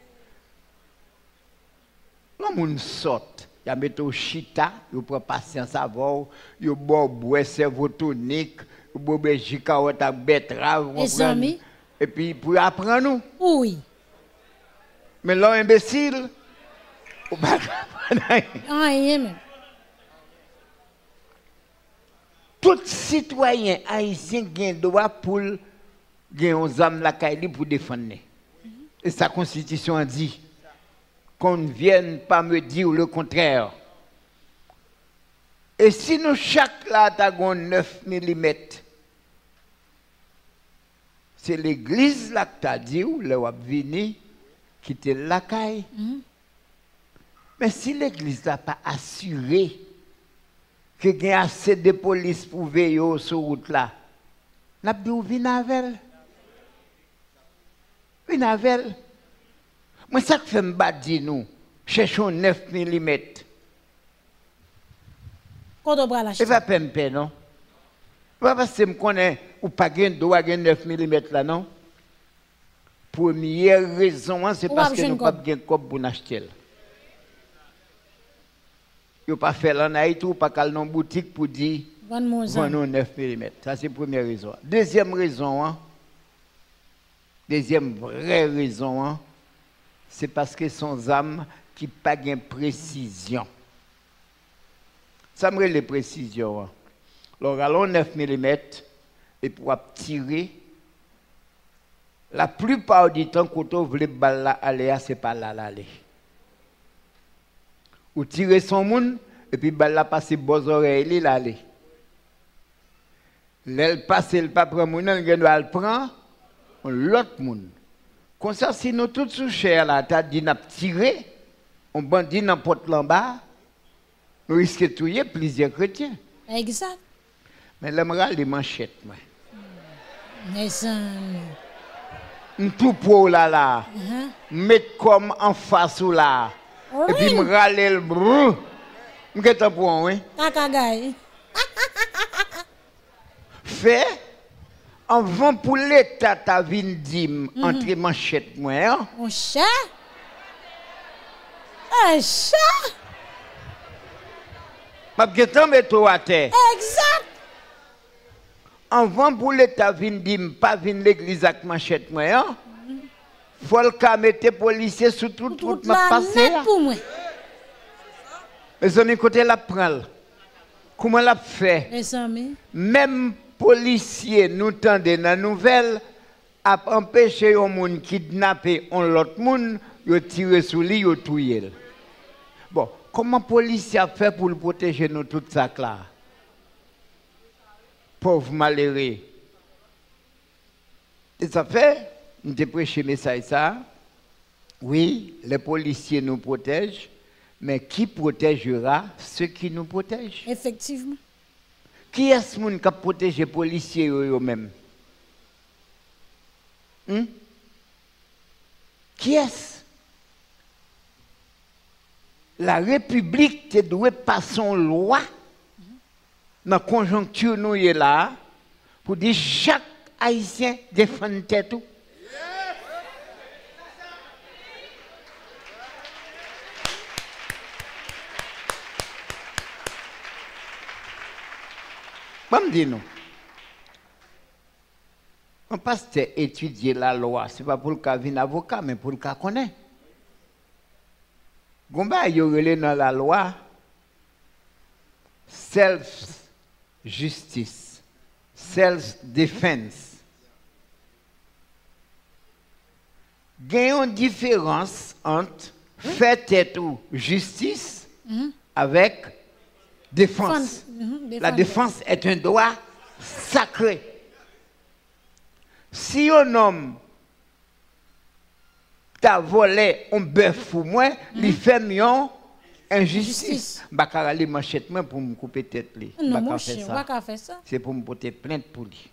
Là, on sort. Il y a mis au chita, il prend patience à voir, il boit cerveau tonique, il boit béjica ou ta betterave. Et puis, pour apprendre nous. Oui. Mais là, imbécile, on va même. Tout citoyen haïtien a le droit pour gagner aux âmes la caille pour défendre. Et sa constitution dit qu'on ne vienne pas me dire le contraire. Et si nous chaque là avons 9 mm, c'est l'église là qui t'a dit ou le wap vini quitter la caille. Mais si l'église n'a pas assuré qu'il y a assez de police pour veiller sur route là, n'a dit ou vinavel. Vinavel. Moi ça que fait me dire nous, cherchons 9 mm. Quand on va l'acheter. Et va pas me payer non. Pas parce que me connais ou pas gain droit 9 mm là non. Première raison c'est parce que nous pas gain cop pour acheter. Yo pas fait là en Haïti ou pas cal dans boutique pour dire vendre 9 mm. Ça c'est première raison. Deuxième raison deuxième vraie raison c'est parce que son âme qui pas gain précision. Ça me les précisions. Alors allons 9 mm et pour tirer la plupart du temps quand on veut balle aller c'est pas là aller. Ou tirer son monde et puis balle la passer bos oreilles là aller. L'elle passe le pas prend monde elle doit le prendre l'autre monde. Comme ça si nous tout sous cher là t'as dit n'a tirer on bandit n'importe là bas nous risquons de tuer plusieurs chrétiens. Exact. Mais l'aimeral les manchettes moi. Mais ça tout pour là mettre comme en face ou là et puis me râler le brou m'geta pour oui kakagaï fait avant pour l'état ta vinn dim entre manchettes moi un chat m'a geta mettre à terre exact avant pour l'état vinn dim pas vinn l'église avec manchette moi faut le cas mettre policier sous toute route m'a passé pour moi mes amis côté la prend comment l'a fait mes amis même policier nous tendait dans nouvelle a empêché un monde kidnapper un l'autre monde yo tirer sur lui yo tuer bon comment policier a fait pour le protéger nous tout ça là pauvre malheureux et ça fait nous te prêcher message ça oui les policiers nous protègent mais qui protégera ceux qui nous protègent effectivement qui est-ce monde qui protège les policiers eux-mêmes qui est-ce la République te doit passer une loi dans la conjoncture nous est là pour dire chaque Haïtien défend tête tout. Comme dit nous, un pasteur étudier la loi, ce n'est pas pour le cas d'un avocat, mais pour le cas qu'on est. Gomba y aurait dans la loi self-justice, self-defense. Il y a une différence entre faire tête ou justice avec défense. La défense est un droit sacré. Si un homme t'a volé un bœuf pour moi, il fait mieux injustice. Je vais aller manchette pour me couper tête. Non, mon chien, on va faire ça. C'est pour me porter plainte pour lui.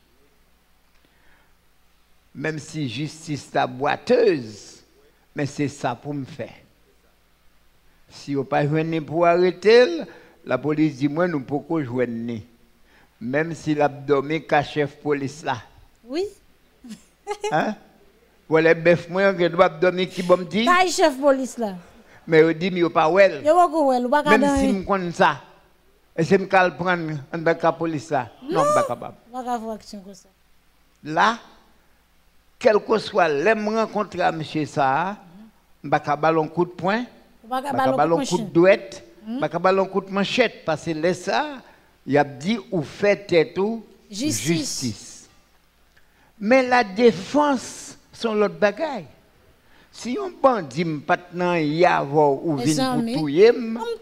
Même si justice est boiteuse, mais c'est ça pour me faire. Si on pas joué pour arrêter, la police dit moi nous pouvons jouer. Même si l'abdomen cache chef police là. Oui. Hein? Voilà bœuf moi que doit abdomen qui bon dit. Cache chef police là. Mais on dit mais pas well. Yo pas well, pas même si me connais ça. Et c'est me cal prendre en bas la police là. Non, pas capable. Pas capable action comme ça. Là quel que soit les rencontre à monsieur ça, pas capable un coup de poing, pas capable un coup de douette. Pas capable un coup de manchette parce que laisse ça, il a dit ou fait tête ou justice. Mais la défense sont l'autre bagaille. Si on bandit maintenant y avoir ou vient pour touyer,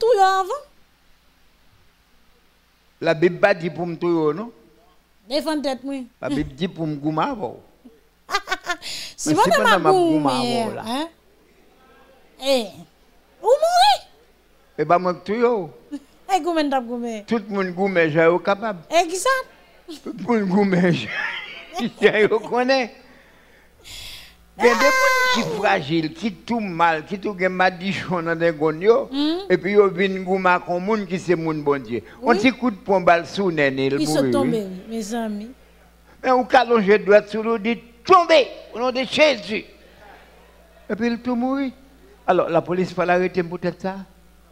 la Bible dit pour me touyer non? Défendre tête moi. La Bible dit pour me goumer avant. Si vous ne m'avez pas hein? Eh, ou mourir? Et bah moi tout yo. Eh goumé d'ab goumé. Tout le monde goumé j'ai capable. Exact. Tout le monde goumé. politiciens, vous connaissez. Il y a des gens qui sont fragiles, qui tout mal, qui tout madichon dans des gonyo, et puis ils viennent gouma comme moun qui c'est moun bon Dieu. On t'y coup de pombal sous néné, ils sont tombés, mes amis. Mais on calonge droit sur l'eau, dit tomber au nom de Jésus. Et puis il tout mourit. Alors la police va l'arrêter pour peut-être ça.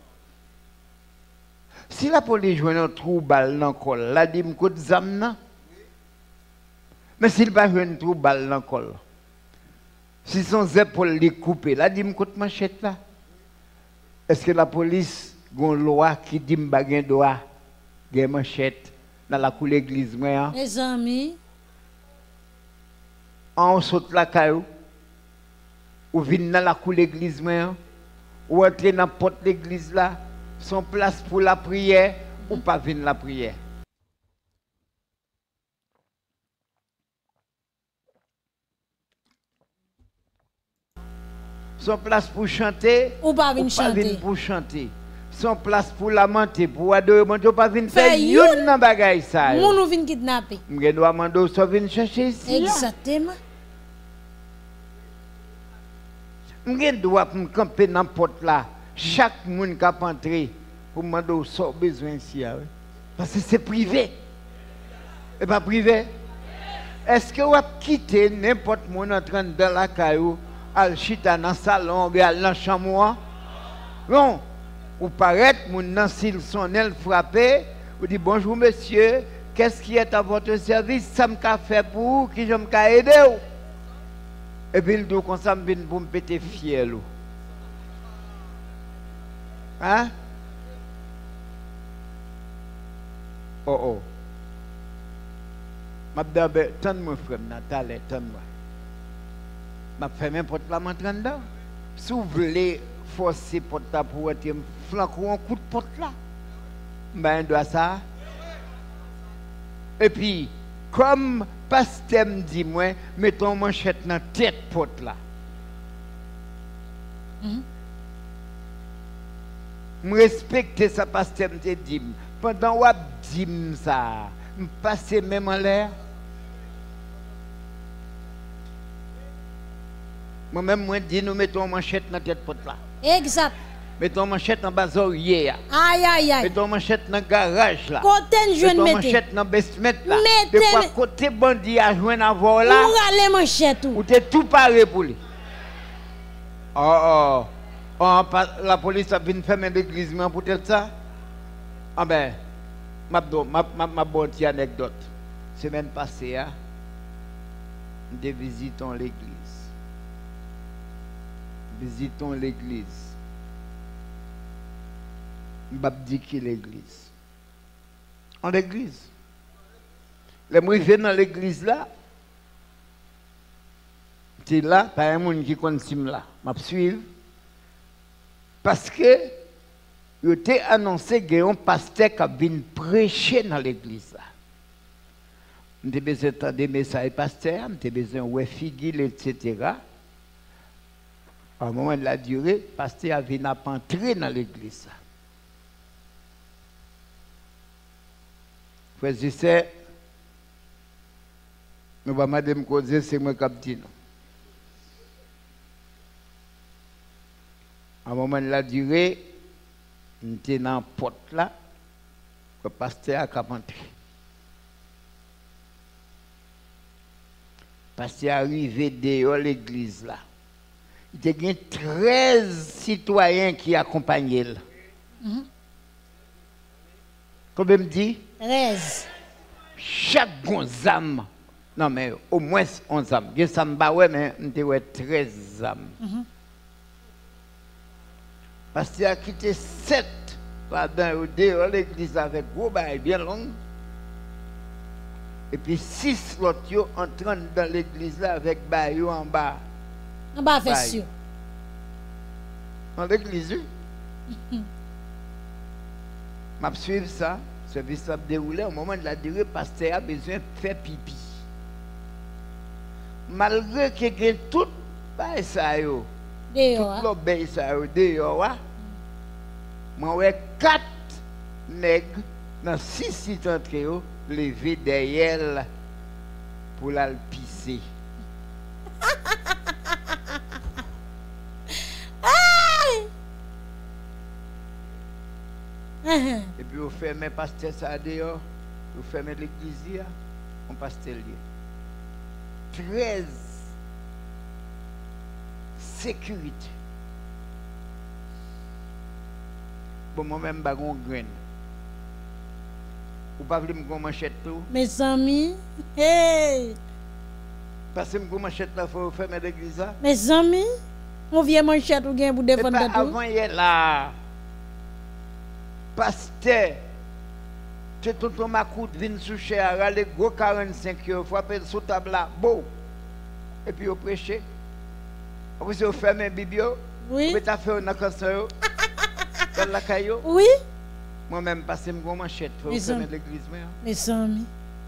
Si la police joue un trou balle dans le col, la dit m'coute zamna. Mais s'il va jouer un trou balle dans le col, si son épaules les coupées, la dit m'coute manchette là. Est-ce que la police a une loi qui dit m'baguen droit, des manchettes dans la cour l'église moi? Mes amis. On saute la caillou, ou vient dans la cour l'église moi, ou entrer dans la porte l'église là. Son place pour la prière ou pas venir la prière. Son place pour chanter ou pas venir chanter. Pour chanter. Son place pour lamenter, pour adorer, ou pas venir faire une dans bagaille ça. Moun ou vient kidnapper. M'gen doit mando so venir chercher ici. Exactement. M'gen doit me camper n'importe là. Chaque monde qui a entré pour me demander ce besoin ici. Parce que c'est privé. Et pas privé. Est-ce que vous avez quitté n'importe qui entrant dans la caillou, al chita dans le salon, ou al dans la chambre? Non. Ou paraître, mon nan s'il sonnel frappé, vous dites bonjour monsieur, qu'est-ce qui est à votre service? Ça me fait pour vous, qui je me aider? Et puis il dit comme ça, je pour me péter fier. Hein? Oh oh. M'abdabe, tente-moi frère, Nathalie, tente-moi. M'a fait même porte la montre dedans. Si vous voulez forcer porte là pour être flanquer un coup de porte là. Ben doit ça. Et puis, comme pasteur me dit moi, mettons manchette dans tête porte là. Je respecte ça parce que je dis. Pendant que je dis ça, je passe même en l'air. Moi-même, je dis nous mettons manchette dans la tête porte là. Exact. Mettons manchette dans le bazorier. Aïe, aïe, aïe. Mettons manchette dans le garage là. Côté jeune mettons mettez. Manchette dans le basement là. Des fois, côté bandit à joindre à voir là. Ou râler manchette ou. Ou t'es tout paré pour lui. Oh. La police a venu fermer l'église pour tel ça. Ah ben, ma bonne anecdote. Semaine passée, nous visitons l'église. Visitons l'église. Je dis qui l'église. En l'église. Les gens viennent dans l'église là. C'est là, pas un monde qui continue là. Je suis. Parce que il était annoncé qu'il y a un pasteur qui vient prêcher dans l'église. Je suis besoin d'entendre des messages pasteur, je suis besoin de figure, etc. À un moment de la durée, le pasteur vient entrer dans l'église. Frère, je sais, nous allons me causer, c'est moi qui dis. À un moment de la durée, nous étions dans la porte là, le pasteur a entré. Le pasteur est arrivé dehors l'église là. Il y a 13 citoyens qui accompagnaient. Combien me dit? 13. Chaque gonzame, non mais au moins 11 âmes. Je ne sais pas, mais nous avons 13 âmes. Parce qu'il a quitté 7 pendant l'église avec gros bail bien long. Et puis 6 l'autre entrant dans l'église là avec bail en bas. En bas, fait sûr. Dans l'église, oui. Je suis ça. Le service a déroulé. Au moment de la durée, le pasteur a besoin de faire pipi. Malgré qu'il y a tout ça, tout l'obéi ça, dehors, moi, j'ai 4 nègres dans 6 sites entrés, levés derrière. pour la pisser. Et puis vous fermez pasteur ça dehors, vous fermez l'église, on pasteur lié. 13 sécurité. Bon, moi-même, je vais graine. Vous ne pouvez pas me manchette tout. Mes amis, hey! Parce que je manchette là, il faut fermer l'église. Mes amis, on vient manchette ou bien pour défendre tout. Avant, il est là. Pasteur, tu tout ton macoute, vin sous cher, aller gros 45 euros, frapper sous table là, beau. Et puis, vous prêchez. Vous fermez la Bible. Oui. Vous avez fait un cancer. Dans la caillou. Oui. Moi-même, parce que je suis manchette, il faut fermer l'église. Mes amis.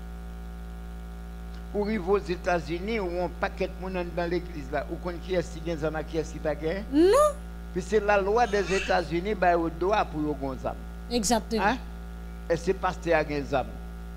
Pour arriver aux États-Unis, où on paquet de monde dans l'église là, où qu'on qui est si bien zama qui est si pas gain. Non. Puis c'est la loi des États-Unis, bah au droit pour yo gon zam. Exactement. Hein? Et c'est pasteur à gen zam.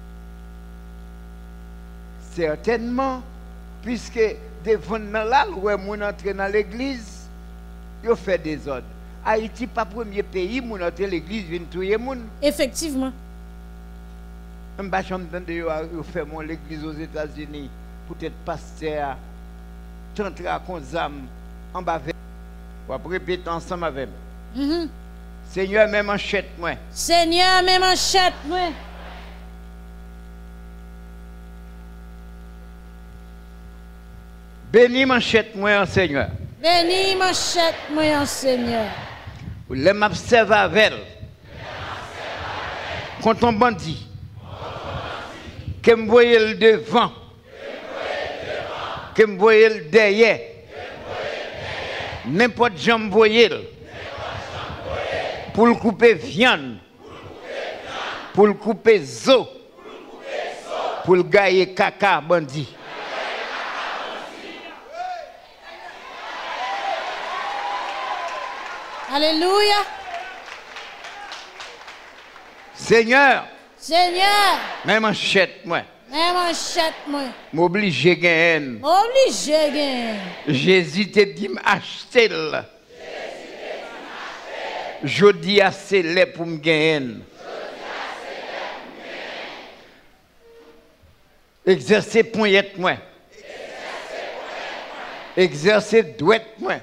Certainement, puisque devant là, où on entre dans l'église, yo fait des ordres. Haïti pas premier pays, mon entre l'église vient tuer moun. Effectivement. Je vais faire mon l'église aux États-Unis pour être pasteur, t'entrer à Konzam en bas. On va répéter ensemble avec moi. Seigneur, même manchette moi. Seigneur, même manchette moi. Bénis manchette moi, Seigneur. Bénis manchette moi, Seigneur. Les m'observe avec elle. Quand on bandit, que me voyez le devant, que me voyez le derrière, n'importe qui me voyez pour le couper viande, pour le couper zo, pour le gailler caca bandit. Alléluia. Seigneur. Seigneur. Même manchette moi. Même manchette moi. M'oblige gain. Oblige gain. Jésus te dit m'acheter. Je dis assez lait pour me gagner. Exercer poignette moi. Exercer douette moi.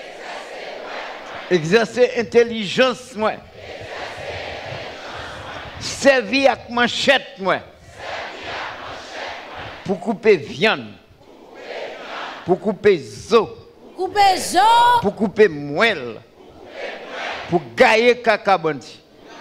Exercer intelligence moi. Servir avec manchette moi. Pour couper viande. Pour couper zo. Couper zo. Pour couper moelle. Pour gailler caca bandi.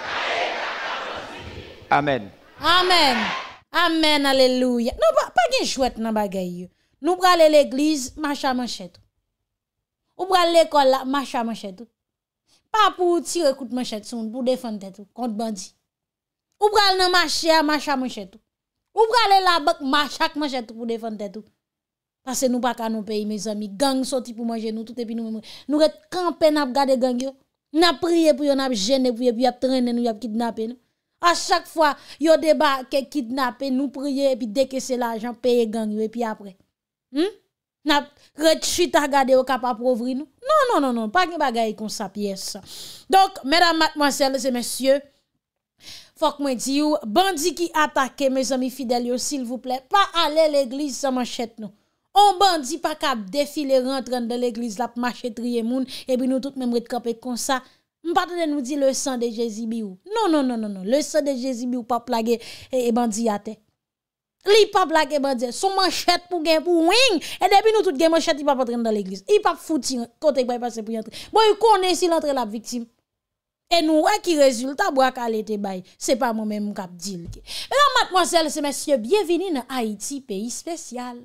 Amen. Amen. Amen. Alléluia. Non, pas de chouette dans bagay. Nous pral aller l'église, marche manchette. Ou pral l'école là, marche manchette. Pas pour tirer coup de manchette pour défendre tête contre bandi. Ou pral nan marché à marche manchette. Ou pral la banque marche manchette pour défendre tête. Parce que nous pas ka nous pays mes amis, gang sorti pour manger nous tout et puis nous ret camper n'a garder gang yo. N'a prié pour yo n'a gêné pour yo puis y a traîner nous y a kidnapper nous. À chaque fois yo débarque kidnapper nous prier et puis décaisser l'argent payer gang yo et puis après. N'a rechute à garder au capable ouvrir nous. Non, pas de bagaille comme ça pièce. Donc mesdames, mademoiselles et messieurs, faut que moi dis ou bandi qui attaque mes amis fidèles s'il vous plaît, pas aller l'église sans manchette nous. On bandi pas cap défiler rentrer dans l'église là pour marcher trier moun et puis nous tout même camper comme ça. M'pas de nous dire le sang de Jésus biou. Non, le sang de Jésus biou pas plaguer et bandi à terre. Li pas plaguer bandi, son manchette pour gain pour wing et depuis nous tout gain manchette il pas rentrer dans l'église. Il pas fouti côté pas passer pour entrer. Bon, il connaît si l'entrée la victime. Et nous, qui résultat, bois calé bay, c'est pas moi-même qui dit. Mesdames, mademoiselles et messieurs, bienvenue dans Haïti, pays spécial.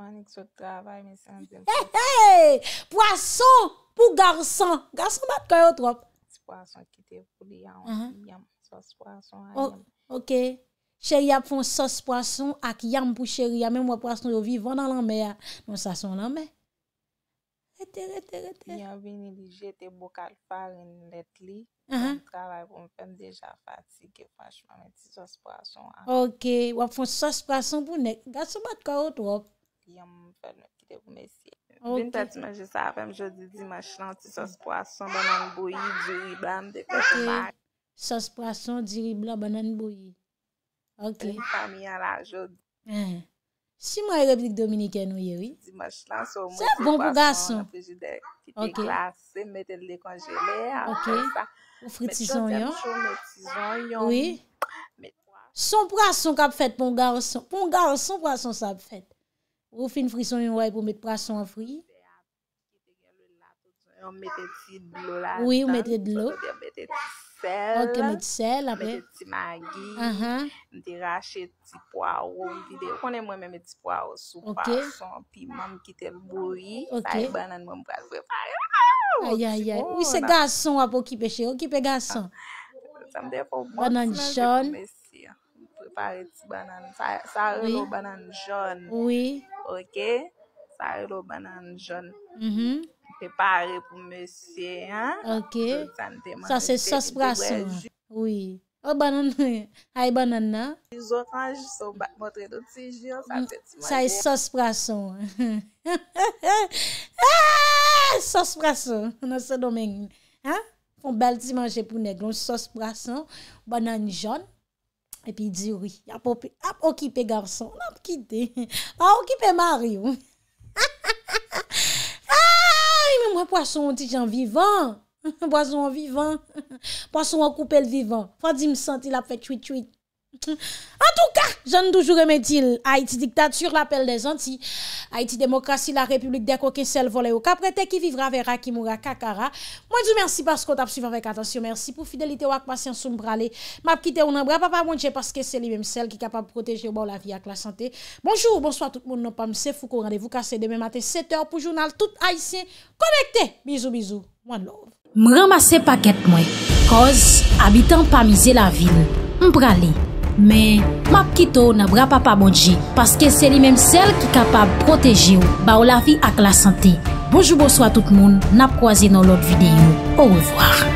Hey, poisson pour garçon. Garçon, bat quoi trop? Poisson qui te pour yam, sauce poisson. Ok. Chéri a font sauce poisson avec yam pour chéri, même moi poisson yo vivant dans la mer. Non ça son la mer. Yon vini li jete bokal farine let li. Travail pour me faire déjà fatigué franchement mais ti sauce poisson. OK, ou font sauce poisson pour nek. Garçon bat ka trop. Yon fait me quitter pour monsieur. Vin pas manger ça après jeudi dimanche là ti sauce poisson banane bouillie du riz blanc de OK. Sauce poisson du riz blanc banane bouillie. OK. Famille à la jeudi. Si moi République Dominicaine oui. Dimanche là c'est bon pour garçon. OK. Glacé, mettez le décongelé. OK. Ou fritison yon. Oui. Son poisson qu'a fait pour garçon. Pour garçon poisson ça fait. Ou fin frisson yon ouais pour mettre poisson en frit. On mettez de l'eau là. Oui, on mettez de l'eau. Mettez sel. OK, mettez sel après. Mettez petit maggi. On racheter petit poireau, on est moi même petit poireau sous poisson piment qui te bouilli. Ça banane moi pour préparer. Aïe aïe aïe. Oui, c'est garçon à pour occuper chez occuper garçon. Ça me défend banane jaune. Préparer petit banane. Ça le banane jaune. Oui. OK. Ça le banane jaune. Préparé pour monsieur hein. OK. Ça c'est sauce poisson. Oui. Oh banane, ay banane. Les autres anges sont montrer d'autres jours ça fait. Ça est sauce poisson. Sauce poisson dans ce domaine. Hein? Font bel petit manger pour nèg, sauce poisson, banane jaune et puis du riz. A occupé garçon, on a quitté. A occupé Mario. Mais moi poisson petit gens vivant. Poisson vivant. Poisson en couper le vivant. Faut dire me sentir la fait tweet. En tout cas, j'en toujours remet-il Haïti dictature, l'appel des Antilles, Haïti démocratie, la République des coquins sel volé au caprété qui vivra avec Akimoura Kakara. Moi dis merci parce qu'on t'a suivi avec attention, merci pour fidélité ou patience ou m'bralé. M'a quitté ou n'embra papa mon Dieu parce que c'est lui même celle qui est capable de protéger bon la vie avec la santé. Bonjour, bonsoir tout le monde, non pas m'sé Foucault, rendez-vous cassé demain matin 7h pour journal tout haïtien connecté. Bisous, one love. M'ramasser paquet moi. Cause habitant pas miser la ville. M'bralé. Mais m'a quitto n'a bra papa bonji parce que c'est lui même celle qui capable protéger ou ba la vie avec la santé. Bonjour bonsoir tout le monde, n'a croisé dans l'autre vidéo. Au revoir.